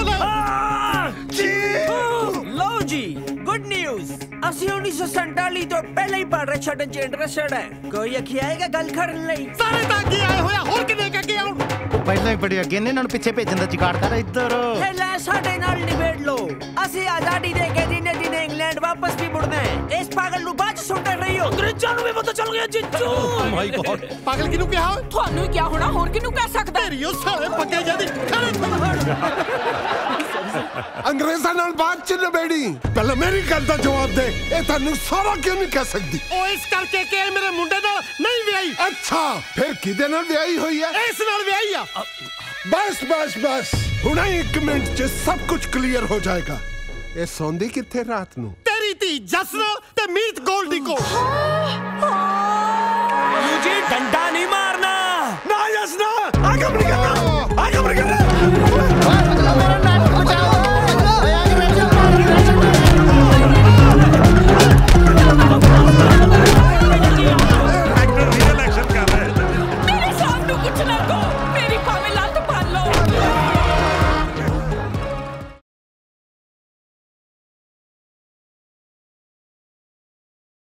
ਲਓ ਜੀ ਗੁੱਡ ਨਿਊਜ਼, ਅਸੀਂ ਉੱਨੀ ਸੌ ਸੰਤਾਲੀ ਤੋਂ ਪਹਿਲਾਂ ਹੀ ਪਾਰਟ ਛੱਡਣ ਚ ਇੰਟਰਸਟਡ ਹੈ। ਕੋਈ ਅੱਖੀ ਆਏਗਾ ਗੱਲ ਕਰਨ ਲਈ?
ਸਾਰੇ ਤਾਂ ਅੱਗੇ ਆਏ ਹੋਇਆ, ਹੋਰ ਕਿੰਨੇ ਅੱਗੇ ਆਉਣ?
ਪਹਿਲਾਂ ਹੀ ਬੜੇ ਅੱਗੇ ਨੇ, ਇਹਨਾਂ ਨੂੰ ਪਿੱਛੇ ਭੇਜਣ ਦਾ ਚਿਕਾੜ ਕਰ ਇੱਧਰ। ਲੈ ਸਾਡੇ ਨਾਲ ਨਿਬੇੜ ਲਓ। ਅਸੀਂ ਆਜ਼ਾਦੀ ਦੇ ਕੇ ਦਿਨੇ ਦਿਨੇ ਇੰਗਲੈਂਡ ਵਾਪਸ ਵੀ ਮੁੜਨਾ ਹੈ। ਇਸ ਪਾਗਲ ਨੂੰ ਬਾਅਦ ਚ ਸੁਣਦੇ ਰਹੀਓ।
ਅੰਗਰੇਜ਼ਾਂ ਨੂੰ ਵੀ ਪਤਾ ਚੱਲ ਗਿਆ ਜਿੱਜੂ।
ਓ ਮਾਈ ਗॉड, ਪਾਗਲ ਕਿਹਨੂੰ ਕਿਹਾ?
ਤੁਹਾਨੂੰ ਕੀ ਹੋਣਾ, ਹੋਰ ਕਿਹਨੂੰ ਕਹਿ ਸਕਦਾ?
ਤੇਰੀ ਉਹ ਸਾਲੇ ਪੱਕੇ ਜਾਂਦੀ
ਅੰਗਰੇਜ਼ਾਂ ਨਾਲ ਬਾਤ ਚ ਨਵੇੜੀ। ਪਹਿਲਾਂ ਮੇਰੀ ਗੱਲ ਦਾ ਜਵਾਬ ਦੇ, ਇਹ ਤੈਨੂੰ ਸਾਰਾ ਕਿਉਂ ਨਹੀਂ ਕਹਿ ਸਕਦੀ?
ਉਹ ਇਸ ਕਰਕੇ ਕਿ ਮੇਰੇ ਮੁੰਡੇ ਨਾਲ ਨਹੀਂ ਵਿਆਹੀ।
ਅੱਛਾ, ਫਿਰ ਕਿਹਦੇ ਨਾਲ ਵਿਆਹੀ ਹੋਈ ਹੈ?
ਇਸ ਨਾਲ ਵਿਆਹੀ ਆ।
ਬਸ ਬਸ ਬਸ, ਹੁਣੇ ਇੱਕ ਮਿੰਟ ਚ ਸਭ ਕੁਝ ਕਲੀਅਰ ਹੋ ਜਾਏਗਾ। ਇਹ ਸੌਂਦੀ ਕਿੱਥੇ ਰਾਤ ਨੂੰ?
ਤੇਰੀ ਧੀ ਜਸਨ ਤੇ ਮੀਤ ਗੋਲਡੀ ਕੋ।
ਜੀ ਡੰਡਾ ਨਹੀਂ ਮਾਰ